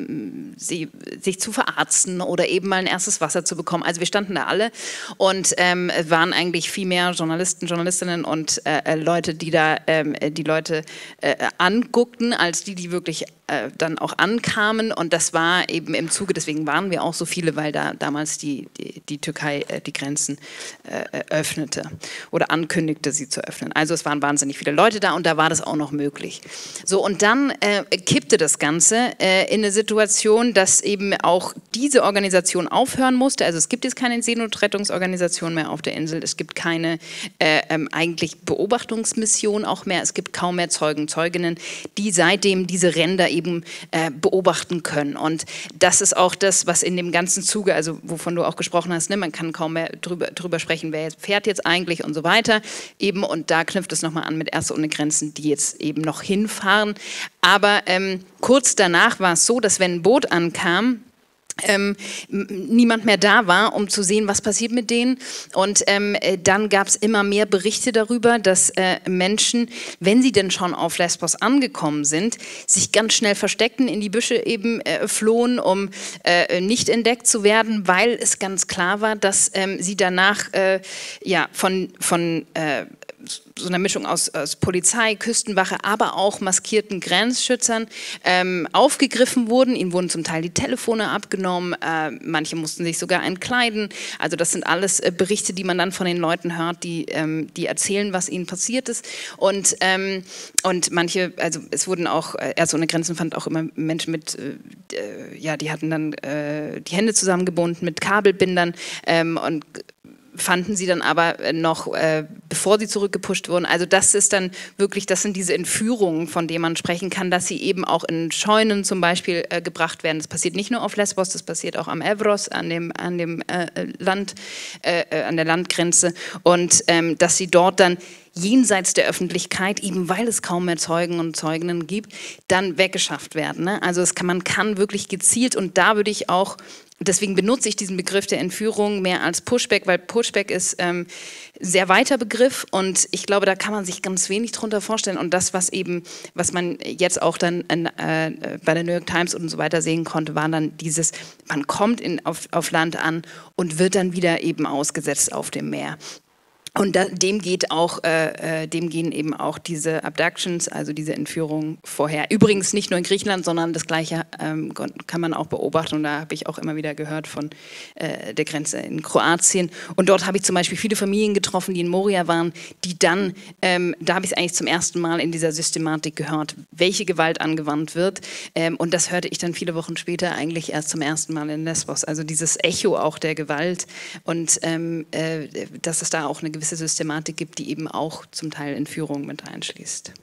sich zu verarzten oder eben mal ein erstes Wasser zu bekommen. Also wir standen da alle und waren eigentlich viel mehr Journalisten, Journalistinnen und Leute, die da die Leute anguckten, als die wirklich dann auch ankamen. Und das war eben im Zuge, deswegen waren wir auch so viele, weil da damals die Türkei die Grenzen öffnete oder ankündigte, sie zu öffnen. Also es waren wahnsinnig viele Leute da und da war das auch noch möglich. So, und dann kippte das Ganze in eine Situation, dass eben auch diese Organisation aufhören musste. Also es gibt jetzt keine Seenotrettungsorganisation mehr auf der Insel. Es gibt keine eigentlich Beobachtungsmission auch mehr. Es gibt kaum mehr Zeugen, Zeuginnen, die seitdem diese Ränder eben beobachten können. Und das ist auch das, was in dem ganzen Zuge, also wovon du auch gesprochen hast, ne, man kann kaum mehr drüber sprechen, wer fährt jetzt eigentlich und so weiter. Eben, und da knüpft es nochmal an mit Ärzte ohne Grenzen, die jetzt eben noch hinfahren. Aber kurz danach war es so, dass wenn ein Boot ankam, niemand mehr da war, um zu sehen, was passiert mit denen. Und dann gab es immer mehr Berichte darüber, dass Menschen, wenn sie denn schon auf Lesbos angekommen sind, sich ganz schnell versteckten, in die Büsche eben flohen, um nicht entdeckt zu werden, weil es ganz klar war, dass sie danach von so einer Mischung aus Polizei, Küstenwache, aber auch maskierten Grenzschützern aufgegriffen wurden. Ihnen wurden zum Teil die Telefone abgenommen, manche mussten sich sogar entkleiden. Also das sind alles Berichte, die man dann von den Leuten hört, die erzählen, was ihnen passiert ist. Und manche, also es wurden auch, Ärzte ohne Grenzen fand auch immer Menschen mit, die hatten dann die Hände zusammengebunden mit Kabelbindern und fanden sie dann aber noch, bevor sie zurückgepusht wurden. Also das ist dann wirklich, das sind diese Entführungen, von denen man sprechen kann, dass sie eben auch in Scheunen zum Beispiel gebracht werden. Das passiert nicht nur auf Lesbos, das passiert auch am Evros, an der Landgrenze. Und dass sie dort dann jenseits der Öffentlichkeit, eben weil es kaum mehr Zeugen und Zeuginnen gibt, dann weggeschafft werden. Ne? Also man kann wirklich gezielt, und da würde ich auch, deswegen benutze ich diesen Begriff der Entführung mehr als Pushback, weil Pushback ist ein sehr weiter Begriff und ich glaube, da kann man sich ganz wenig drunter vorstellen. Und das, was man jetzt auch dann bei der New York Times und so weiter sehen konnte, war dann dieses, man kommt auf Land an und wird dann wieder eben ausgesetzt auf dem Meer. Und dem gehen eben auch diese Abductions, also diese Entführungen vorher. Übrigens nicht nur in Griechenland, sondern das Gleiche kann man auch beobachten. Und da habe ich auch immer wieder gehört von der Grenze in Kroatien. Und dort habe ich zum Beispiel viele Familien getroffen, die in Moria waren, die dann, da habe ich es eigentlich zum ersten Mal in dieser Systematik gehört, welche Gewalt angewandt wird. Und das hörte ich dann viele Wochen später eigentlich erst zum ersten Mal in Lesbos. Also dieses Echo auch der Gewalt und dass es da auch eine gewisse Systematik gibt, die eben auch zum Teil Entführung mit einschließt.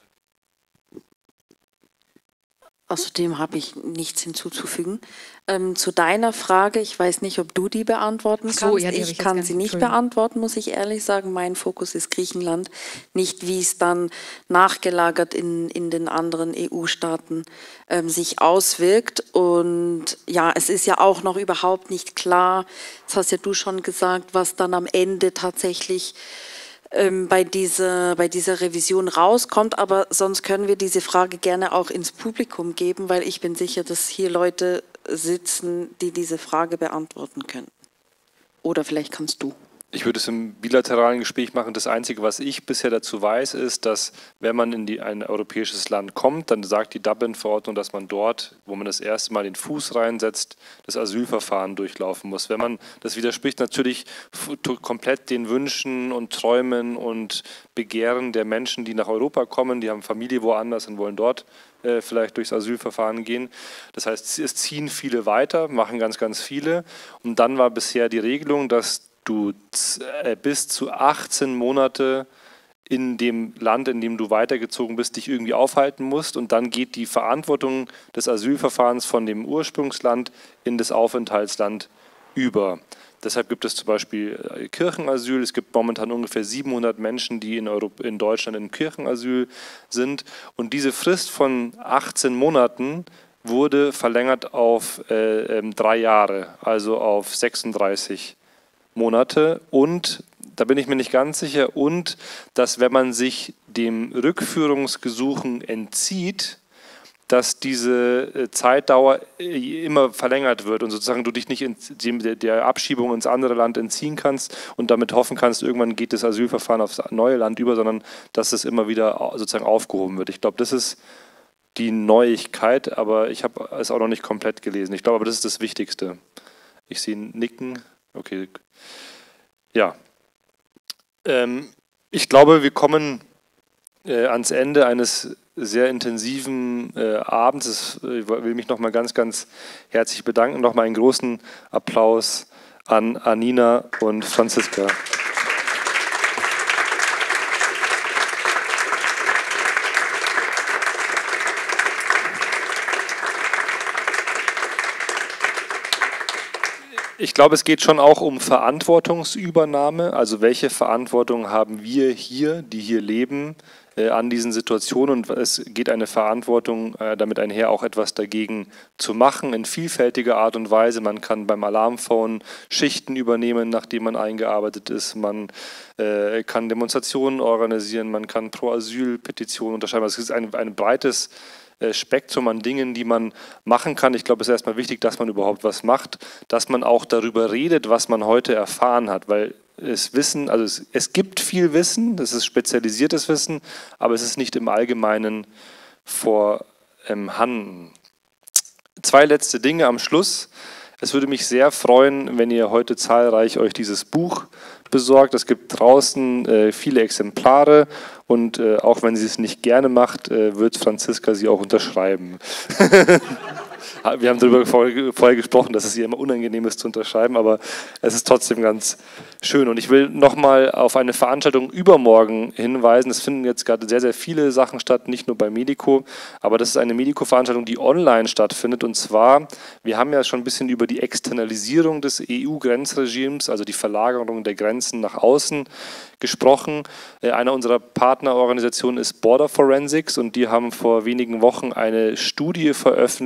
Außerdem habe ich nichts hinzuzufügen. Zu deiner Frage, ich weiß nicht, ob du die beantworten kannst. Ja, ich kann sie nicht beantworten, muss ich ehrlich sagen. Mein Fokus ist Griechenland, nicht wie es dann nachgelagert in den anderen EU-Staaten sich auswirkt. Und ja, es ist ja auch noch überhaupt nicht klar, das hast ja du schon gesagt, was dann am Ende tatsächlich bei dieser Revision rauskommt, aber sonst können wir diese Frage gerne auch ins Publikum geben, weil ich bin sicher, dass hier Leute sitzen, die diese Frage beantworten können. Oder vielleicht kannst du. Ich würde es im bilateralen Gespräch machen. Das Einzige, was ich bisher dazu weiß, ist, dass wenn man in ein europäisches Land kommt, dann sagt die Dublin-Verordnung, dass man dort, wo man das erste Mal den Fuß reinsetzt, das Asylverfahren durchlaufen muss. Wenn man, das widerspricht natürlich komplett den Wünschen und Träumen und Begehren der Menschen, die nach Europa kommen, die haben Familie woanders und wollen dort vielleicht durchs Asylverfahren gehen. Das heißt, es ziehen viele weiter, machen ganz, ganz viele. Und dann war bisher die Regelung, dass du bis zu 18 Monate in dem Land, in dem du weitergezogen bist, dich irgendwie aufhalten musst und dann geht die Verantwortung des Asylverfahrens von dem Ursprungsland in das Aufenthaltsland über. Deshalb gibt es zum Beispiel Kirchenasyl. Es gibt momentan ungefähr 700 Menschen, die in Deutschland in Kirchenasyl sind. Und diese Frist von 18 Monaten wurde verlängert auf 3 Jahre, also auf 36 Monate. Und, da bin ich mir nicht ganz sicher, und dass wenn man sich dem Rückführungsgesuchen entzieht, dass diese Zeitdauer immer verlängert wird und sozusagen du dich nicht der Abschiebung ins andere Land entziehen kannst und damit hoffen kannst, irgendwann geht das Asylverfahren aufs neue Land über, sondern dass es immer wieder sozusagen aufgehoben wird. Ich glaube, das ist die Neuigkeit, aber ich habe es auch noch nicht komplett gelesen. Ich glaube, aber das ist das Wichtigste. Ich sehe Nicken. Okay. Ja. Ich glaube, wir kommen ans Ende eines sehr intensiven Abends. Ich will mich nochmal ganz, ganz herzlich bedanken. Nochmal einen großen Applaus an Anina und Franziska. Ich glaube, es geht schon auch um Verantwortungsübernahme. Also welche Verantwortung haben wir hier, die hier leben, an diesen Situationen? Und es geht eine Verantwortung damit einher, auch etwas dagegen zu machen, in vielfältiger Art und Weise. Man kann beim Alarmphone Schichten übernehmen, nachdem man eingearbeitet ist. Man kann Demonstrationen organisieren, man kann Pro-Asyl-Petitionen unterschreiben. Also es ist ein breites Spektrum an Dingen, die man machen kann. Ich glaube, es ist erstmal wichtig, dass man überhaupt was macht, dass man auch darüber redet, was man heute erfahren hat, weil es gibt viel Wissen, das ist spezialisiertes Wissen, aber es ist nicht im Allgemeinen vorhanden. 2 letzte Dinge am Schluss. Es würde mich sehr freuen, wenn ihr heute zahlreich euch dieses Buch besorgt. Es gibt draußen viele Exemplare und auch wenn sie es nicht gerne macht, wird Franziska sie auch unterschreiben. Wir haben darüber vorher gesprochen, dass es ihr immer unangenehm ist zu unterschreiben, aber es ist trotzdem ganz schön. Und ich will nochmal auf eine Veranstaltung übermorgen hinweisen. Es finden jetzt gerade sehr, sehr viele Sachen statt, nicht nur bei Medico, aber das ist eine Medico-Veranstaltung, die online stattfindet. Und zwar, wir haben ja schon ein bisschen über die Externalisierung des EU-Grenzregimes, also die Verlagerung der Grenzen nach außen gesprochen. Eine unserer Partnerorganisationen ist Border Forensics und die haben vor wenigen Wochen eine Studie veröffentlicht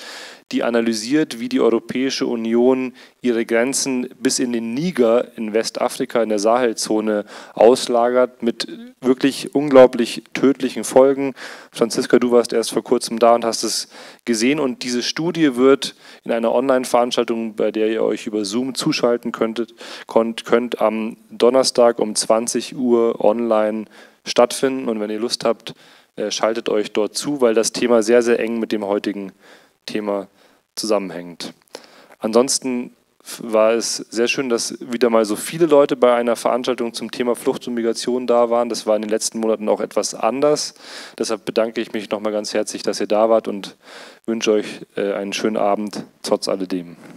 die analysiert, wie die Europäische Union ihre Grenzen bis in den Niger in Westafrika, in der Sahelzone auslagert, mit wirklich unglaublich tödlichen Folgen. Franziska, du warst erst vor kurzem da und hast es gesehen, und diese Studie wird in einer Online-Veranstaltung, bei der ihr euch über Zoom zuschalten könnt am Donnerstag um 20 Uhr online stattfinden, und wenn ihr Lust habt, schaltet euch dort zu, weil das Thema sehr, sehr eng mit dem heutigen Thema zusammenhängt. Ansonsten war es sehr schön, dass wieder mal so viele Leute bei einer Veranstaltung zum Thema Flucht und Migration da waren. Das war in den letzten Monaten auch etwas anders. Deshalb bedanke ich mich nochmal ganz herzlich, dass ihr da wart, und wünsche euch einen schönen Abend trotz alledem.